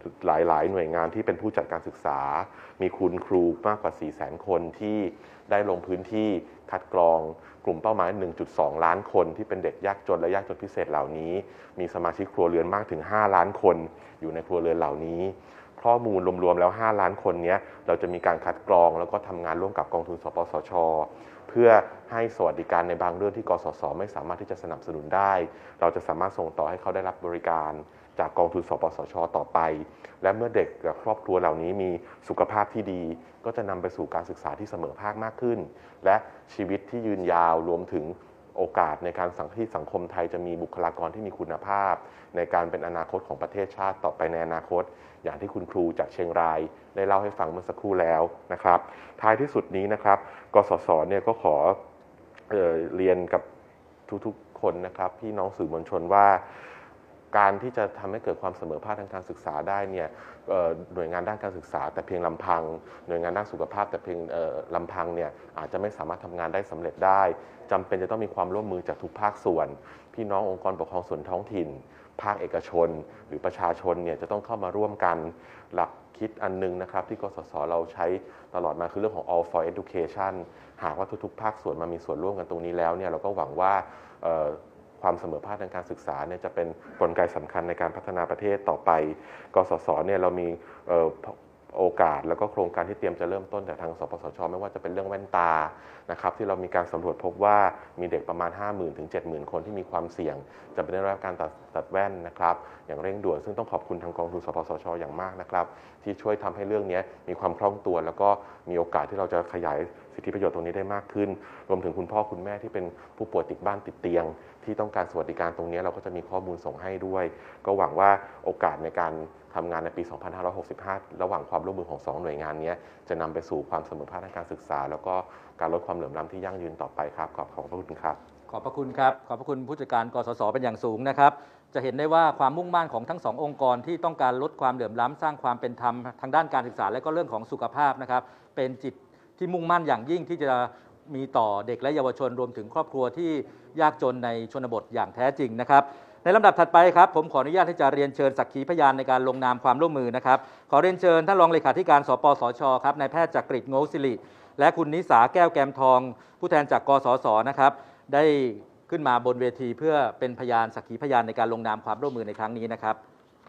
หลายๆ หน่วยงานที่เป็นผู้จัดการศึกษามีคุณครูมากกว่า สี่แสน คนที่ได้ลงพื้นที่คัดกรองกลุ่มเป้าหมาย หนึ่งจุดสอง ล้านคนที่เป็นเด็กยากจนและยากจนพิเศษเหล่านี้มีสมาชิกครัวเรือนมากถึง ห้า ล้านคนอยู่ในครัวเรือนเหล่านี้ข้อมูลรวมๆแล้ว ห้า ล้านคนนี้เราจะมีการคัดกรองแล้วก็ทำงานร่วมกับกองทุนสปสช.เพื่อให้สวัสดิการในบางเรื่องที่กสศไม่สามารถที่จะสนับสนุนได้เราจะสามารถส่งต่อให้เขาได้รับบริการจากกองทุนสปสช.ต่อไปและเมื่อเด็กกับครอบครัวเหล่านี้มีสุขภาพที่ดีก็จะนำไปสู่การศึกษาที่เสมอภาคมากขึ้นและชีวิตที่ยืนยาวรวมถึงโอกาสในการสังที่สังคมไทยจะมีบุคลากรที่มีคุณภาพในการเป็นอนาคตของประเทศชาติต่อไปในอนาคตอย่างที่คุณครูจากเชียงรายได้เล่าให้ฟังเมื่อสักครู่แล้วนะครับท้ายที่สุดนี้นะครับกสศเนี่ยก็ขอเอ่อเรียนกับทุกๆคนนะครับพี่น้องสื่อมวลชนว่าการที่จะทำให้เกิดความเสมอภาคทางการศึกษาได้เนี่ยหน่วยงานด้านการศึกษาแต่เพียงลำพังหน่วยงานด้านสุขภาพแต่เพียงลำพังเนี่ยอาจจะไม่สามารถทำงานได้สำเร็จได้จำเป็นจะต้องมีความร่วมมือจากทุกภาคส่วนพี่น้ององค์กรปกครองส่วนท้องถิ่นภาคเอกชนหรือประชาชนเนี่ยจะต้องเข้ามาร่วมกันหลักคิดอันนึงนะครับที่กสศเราใช้ตลอดมาคือเรื่องของ all for education หากว่าทุกๆภาคส่วนมามีส่วนร่วมกันตรงนี้แล้วเนี่ยเราก็หวังว่าความเสมอภาคทางการศึกษาเนี่ยจะเป็นกลไกสำคัญในการพัฒนาประเทศต่อไปกสศเนี่ยเรามีโอกาสแล้วก็โครงการที่เตรียมจะเริ่มต้นจากทางสปสช.ไม่ว่าจะเป็นเรื่องแว่นตานะครับที่เรามีการสำรวจพบว่ามีเด็กประมาณ ห้าหมื่น ถึง เจ็ดหมื่น คนที่มีความเสี่ยงจะไปได้รับการตัดตัดแว่นนะครับอย่างเร่งด่วนซึ่งต้องขอบคุณทางกองทุนสปสช.อย่างมากนะครับที่ช่วยทำให้เรื่องนี้มีความคล่องตัวแล้วก็มีโอกาสที่เราจะขยายสิทธิประโยชน์ตรงนี้ได้มากขึ้นรวมถึงคุณพ่อคุณแม่ที่เป็นผู้ป่วยติดบ้านติดเตียงที่ต้องการสวัสดิการตรงนี้เราก็จะมีข้อมูลส่งให้ด้วยก็หวังว่าโอกาสในการทำงานในปี สองพันห้าร้อยหกสิบห้า ระหว่างความร่วมมือของสองหน่วยงานนี้จะนำไปสู่ความเสมอภาคทางการศึกษาแล้วก็การลดความเหลื่อมล้ำที่ยั่งยืนต่อไปครับขอบขอบพระคุณครับขอบพระคุณครับขอบพระคุณผู้จัดการกสศเป็นอย่างสูงนะครับจะเห็นได้ว่าความมุ่งมั่นของทั้งสององค์กรที่ต้องการลดความเหลื่อมล้ำสร้างความเป็นธรรมทางด้านการศึกษาและก็เรื่องของสุขภาพนะครับเป็นจิตที่มุ่งมั่นอย่างยิ่งที่จะมีต่อเด็กและเยาวชนรวมถึงครอบครัวที่ยากจนในชนบทอย่างแท้จริงนะครับในลำดับถัดไปครับผมขออนุญาตที่จะเรียนเชิญสักขีพยานในการลงนามความร่วมมือนะครับขอเรียนเชิญท่านรองเลขาธิการสปสช.ครับนายแพทย์จักริด โง่สิริและคุณนิสาแก้วแกมทองผู้แทนจากกสศนะครับได้ขึ้นมาบนเวทีเพื่อเป็นพยานสักขีพยานในการลงนามความร่วมมือในครั้งนี้นะครับ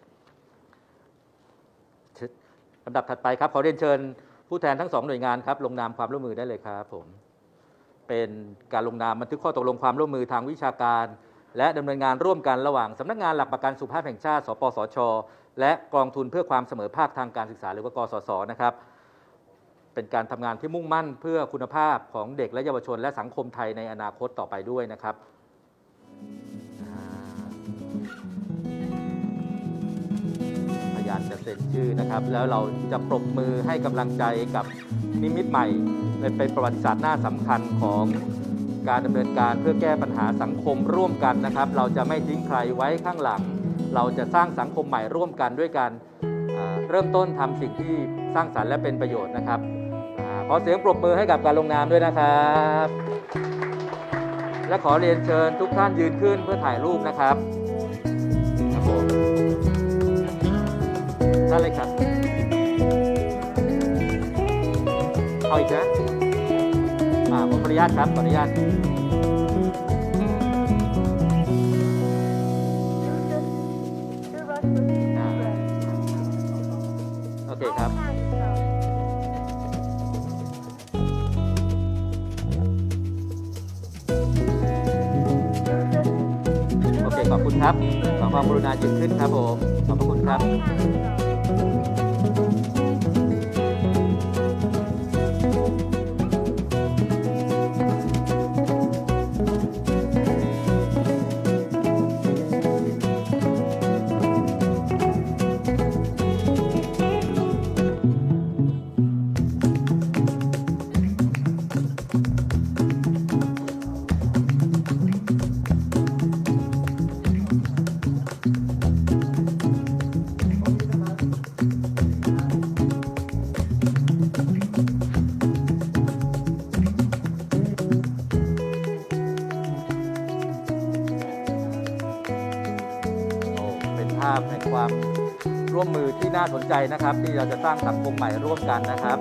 ลำดับถัดไปครับขอเรียนเชิญผู้แทนทั้งสองหน่วยงานครับลงนามความร่วมมือได้เลยครับผมเป็นการลงนามบันทึกข้อตกลงความร่วมมือทางวิชาการและดำเนินงานร่วมกันระหว่างสำนักงานหลักประกันสุขภาพแห่งชาติสปสช.และกองทุนเพื่อความเสมอภาคทางการศึกษาหรือว่ากสศ.นะครับเป็นการทำงานที่มุ่งมั่นเพื่อคุณภาพของเด็กและเยาวชนและสังคมไทยในอนาคตต่อไปด้วยนะครับพยานจะเซ็นชื่อนะครับแล้วเราจะปรบมือให้กำลังใจกับนิมิตใหม่เป็นประวัติศาสตร์หน้าสำคัญของการดำเนินการเพื่อแก้ปัญหาสังคมร่วมกันนะครับเราจะไม่ทิ้งใครไว้ข้างหลังเราจะสร้างสังคมใหม่ร่วมกันด้วยกันเริ่มต้นทำสิ่งที่สร้างสรรค์และเป็นประโยชน์นะครับขอเสียงปรบมือให้กับการลงนามด้วยนะครับและขอเรียนเชิญทุกท่านยืนขึ้นเพื่อถ่ายรูปนะครับครับผมท่านเลยครับเอาอีกนะอ่าผมขออนุญาตครับขออนุญาตโอเคครับโอเคขอบคุณครับขอความกรุณายืนขึ้นครับผมขอบพระคุณครับรร่วมมือที่น่าสนใจนะครับที่เราจะสร้างสังคมใหม่ร่วมกันนะครับ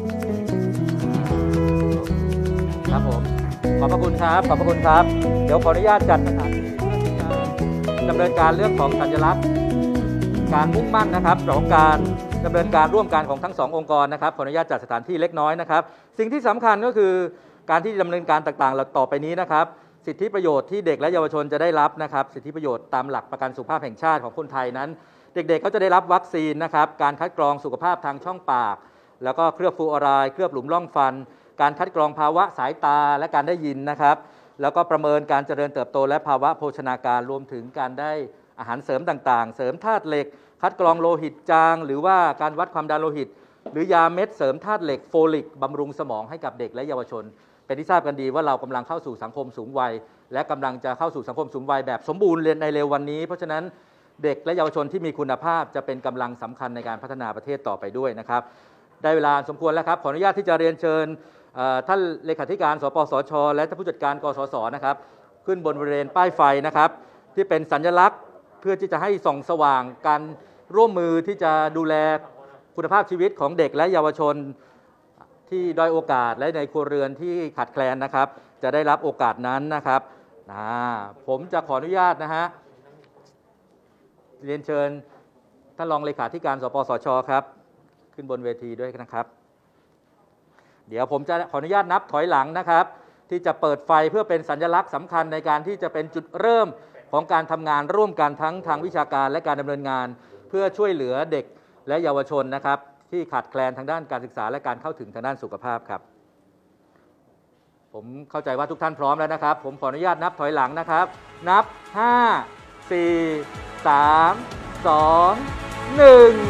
ครับผมขอบพระคุณครับขอบพระคุณครับเดี๋ยวขออนุญาตจัดสถานที่เพื่อที่จะดำเนินการเรื่องของสัญลักษณ์การมุ่งมั่นนะครับของการดำเนินการร่วมกันของทั้งสององค์กรนะครับขออนุญาตจัดสถานที่เล็กน้อยนะครับสิ่งที่สำคัญก็คือการที่ดำเนินการต่างๆต่อไปนี้นะครับสิทธิประโยชน์ที่เด็กและเยาวชนจะได้รับนะครับสิทธิประโยชน์ตามหลักประกันสุขภาพแห่งชาติของคนไทยนั้นเด็กๆเขาจะได้รับวัคซีนนะครับการคัดกรองสุขภาพทางช่องปากแล้วก็เคลือบฟลูออไรด์เคลือบหลุมร่องฟันการคัดกรองภาวะสายตาและการได้ยินนะครับแล้วก็ประเมินการเจริญเติบโตและภาวะโภชนาการรวมถึงการได้อาหารเสริมต่างๆเสริมธาตุเหล็กคัดกรองโลหิตจางหรือว่าการวัดความดันโลหิตหรือยาเม็ดเสริมธาตุเหล็กโฟลิกบำรุงสมองให้กับเด็กและเยาวชนเป็นที่ทราบกันดีว่าเรากำลังเข้าสู่สังคมสูงวัยและกำลังจะเข้าสู่สังคมสูงวัยแบบสมบูรณ์ในเร็ววันนี้เพราะฉะนั้นเด็กและเยาวชนที่มีคุณภาพจะเป็นกำลังสำคัญในการพัฒนาประเทศต่อไปด้วยนะครับได้เวลาสมควรแล้วครับขออนุญาตที่จะเรียนเชิญท่านเลขาธิการสปสช.และท่านผู้จัดการกสศนะครับขึ้นบนบริเวณป้ายไฟนะครับที่เป็นสัญลักษณ์เพื่อที่จะให้ส่องสว่างการร่วมมือที่จะดูแลคุณภาพชีวิตของเด็กและเยาวชนที่ด้อยโอกาสและในครัวเรือนที่ขาดแคลนนะครับจะได้รับโอกาสนั้นนะครับผมจะขออนุญาตนะฮะเรียนเชิญท่านรองเลขาธิการสปสช.ครับขึ้นบนเวทีด้วยนะครับเดี๋ยวผมจะขออนุญาตนับถอยหลังนะครับที่จะเปิดไฟเพื่อเป็นสัญลักษณ์สำคัญในการที่จะเป็นจุดเริ่มของการทำงานร่วมกันทั้งทางวิชาการและการดำเนินงานเพื่อช่วยเหลือเด็กและเยาวชนนะครับที่ขาดแคลนทางด้านการศึกษาและการเข้าถึงทางด้านสุขภาพครับผมเข้าใจว่าทุกท่านพร้อมแล้วนะครับผมขออนุญาตนับถอยหลังนะครับนับห้า สี่ สาม สอง หนึ่ง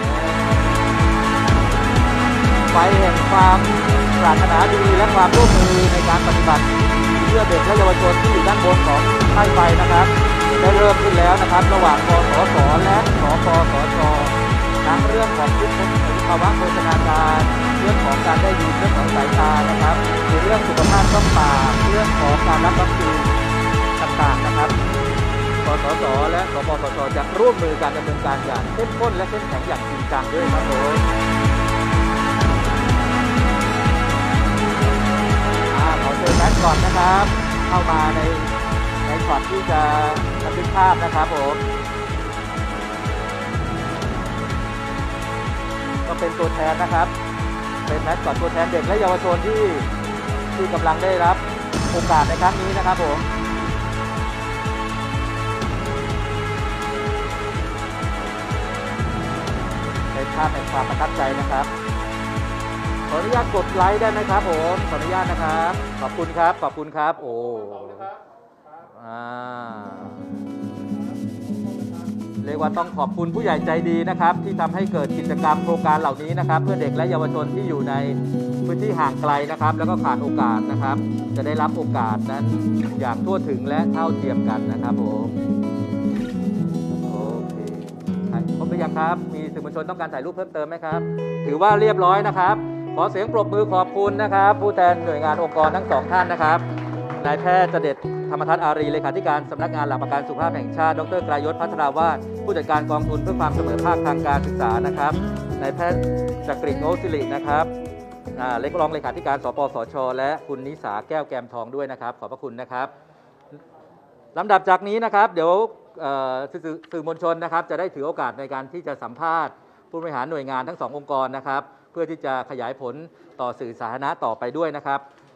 ไฟแห่งความปรารถนาดีและความร่วมมือในการปฏิบัติเพื่อเด็กและเยาวชนที่อยู่ด้านบนของป้ายไฟนะครับได้เริ่มขึ้นแล้วนะครับระหว่างกสศและสปสช.ทั้งเรื่องของทุกคนภาวะโภชนาการเรื่องของการได้ยินเรื่องของสายตานะครับหรือเรื่องสุขภาพช่องปากเรื่องของการรับวัคซีนต่างๆนะครับกสศและสปสช.จะร่วมมือการดำเนินการอย่างเข้มข้นและเข้มแข็งอย่างจริงจังด้วยครับผมขอเชิญแมทก่อนนะครับเข้ามาในในช็อตที่จะบันทึกภาพนะครับผมก็เป็นตัวแทนนะครับเป็นแมทก่อนตัวแทนเด็กและเยาวชนที่ที่กำลังได้รับโอกาสในครั้งนี้นะครับผมเป็นภาพแห่งความประทับใจนะครับขออนุญาตกดไลค์ได้ไหมครับผมขออนุญาตนะครับขอบคุณครับขอบคุณครับโอ้อ่าเรียกว่าต้องขอบคุณผู้ใหญ่ใจดีนะครับที่ทำให้เกิดกิจกรรมโครงการเหล่านี้นะครับเพื่อเด็กและเยาวชนที่อยู่ในพื้นที่ห่างไกลนะครับแล้วก็ขาดโอกาสนะครับจะได้รับโอกาสนั้นอย่างทั่วถึงและเท่าเทียมกันนะครับผมโอเคครบหรือยังครับมีสื่อมวลชนต้องการถ่ายรูปเพิ่มเติมไหมครับถือว่าเรียบร้อยนะครับขอเสียงปรบมือขอบคุณนะครับผู้แทนหน่วยงานองค์กรทั้งสองท่านนะครับนายแพทย์เจเดชธรรมทัศน์อารีเลขาธิการสำนักงานหลักประกันสุขภาพแห่งชาติดรไกรยศพัทราวาสผู้จัดการกองทุนเพื่อความเสมอภาคทางการศึกษานะครับนายแพทย์จักริดโงสิรินะครับเลขรองเลขาธิการสปสช.และคุณนิสาแก้วแกมทองด้วยนะครับขอบพระคุณนะครับลำดับจากนี้นะครับเดี๋ยวสื่อมวลชนนะครับจะได้ถือโอกาสในการที่จะสัมภาษณ์ผู้บริหารหน่วยงานทั้งสององค์กรนะครับเพื่อที่จะขยายผลต่อสื่อสาธารณะต่อไปด้วยนะครับ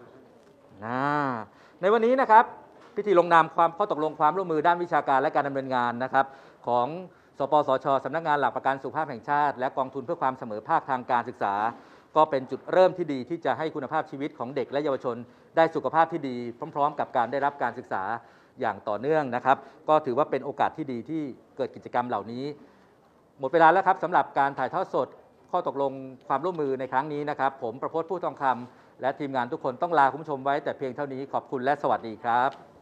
ในวันนี้นะครับพิธีลงนามความข้อตกลงความร่วมมือด้านวิชาการและการดำเนินงานนะครับของสปสช.สำนักงานหลักประกันสุขภาพแห่งชาติและกองทุนเพื่อความเสมอภาคทางการศึกษาก็เป็นจุดเริ่มที่ดีที่จะให้คุณภาพชีวิตของเด็กและเยาวชนได้สุขภาพที่ดีพร้อมๆกับการได้รับการศึกษาอย่างต่อเนื่องนะครับก็ถือว่าเป็นโอกาสที่ดีที่เกิดกิจกรรมเหล่านี้หมดเวลาแล้วครับสำหรับการถ่ายทอดสดข้อตกลงความร่วมมือในครั้งนี้นะครับผมประพจน์ผู้ทองคำและทีมงานทุกคนต้องลาคุณผู้ชมไว้แต่เพียงเท่านี้ขอบคุณและสวัสดีครับ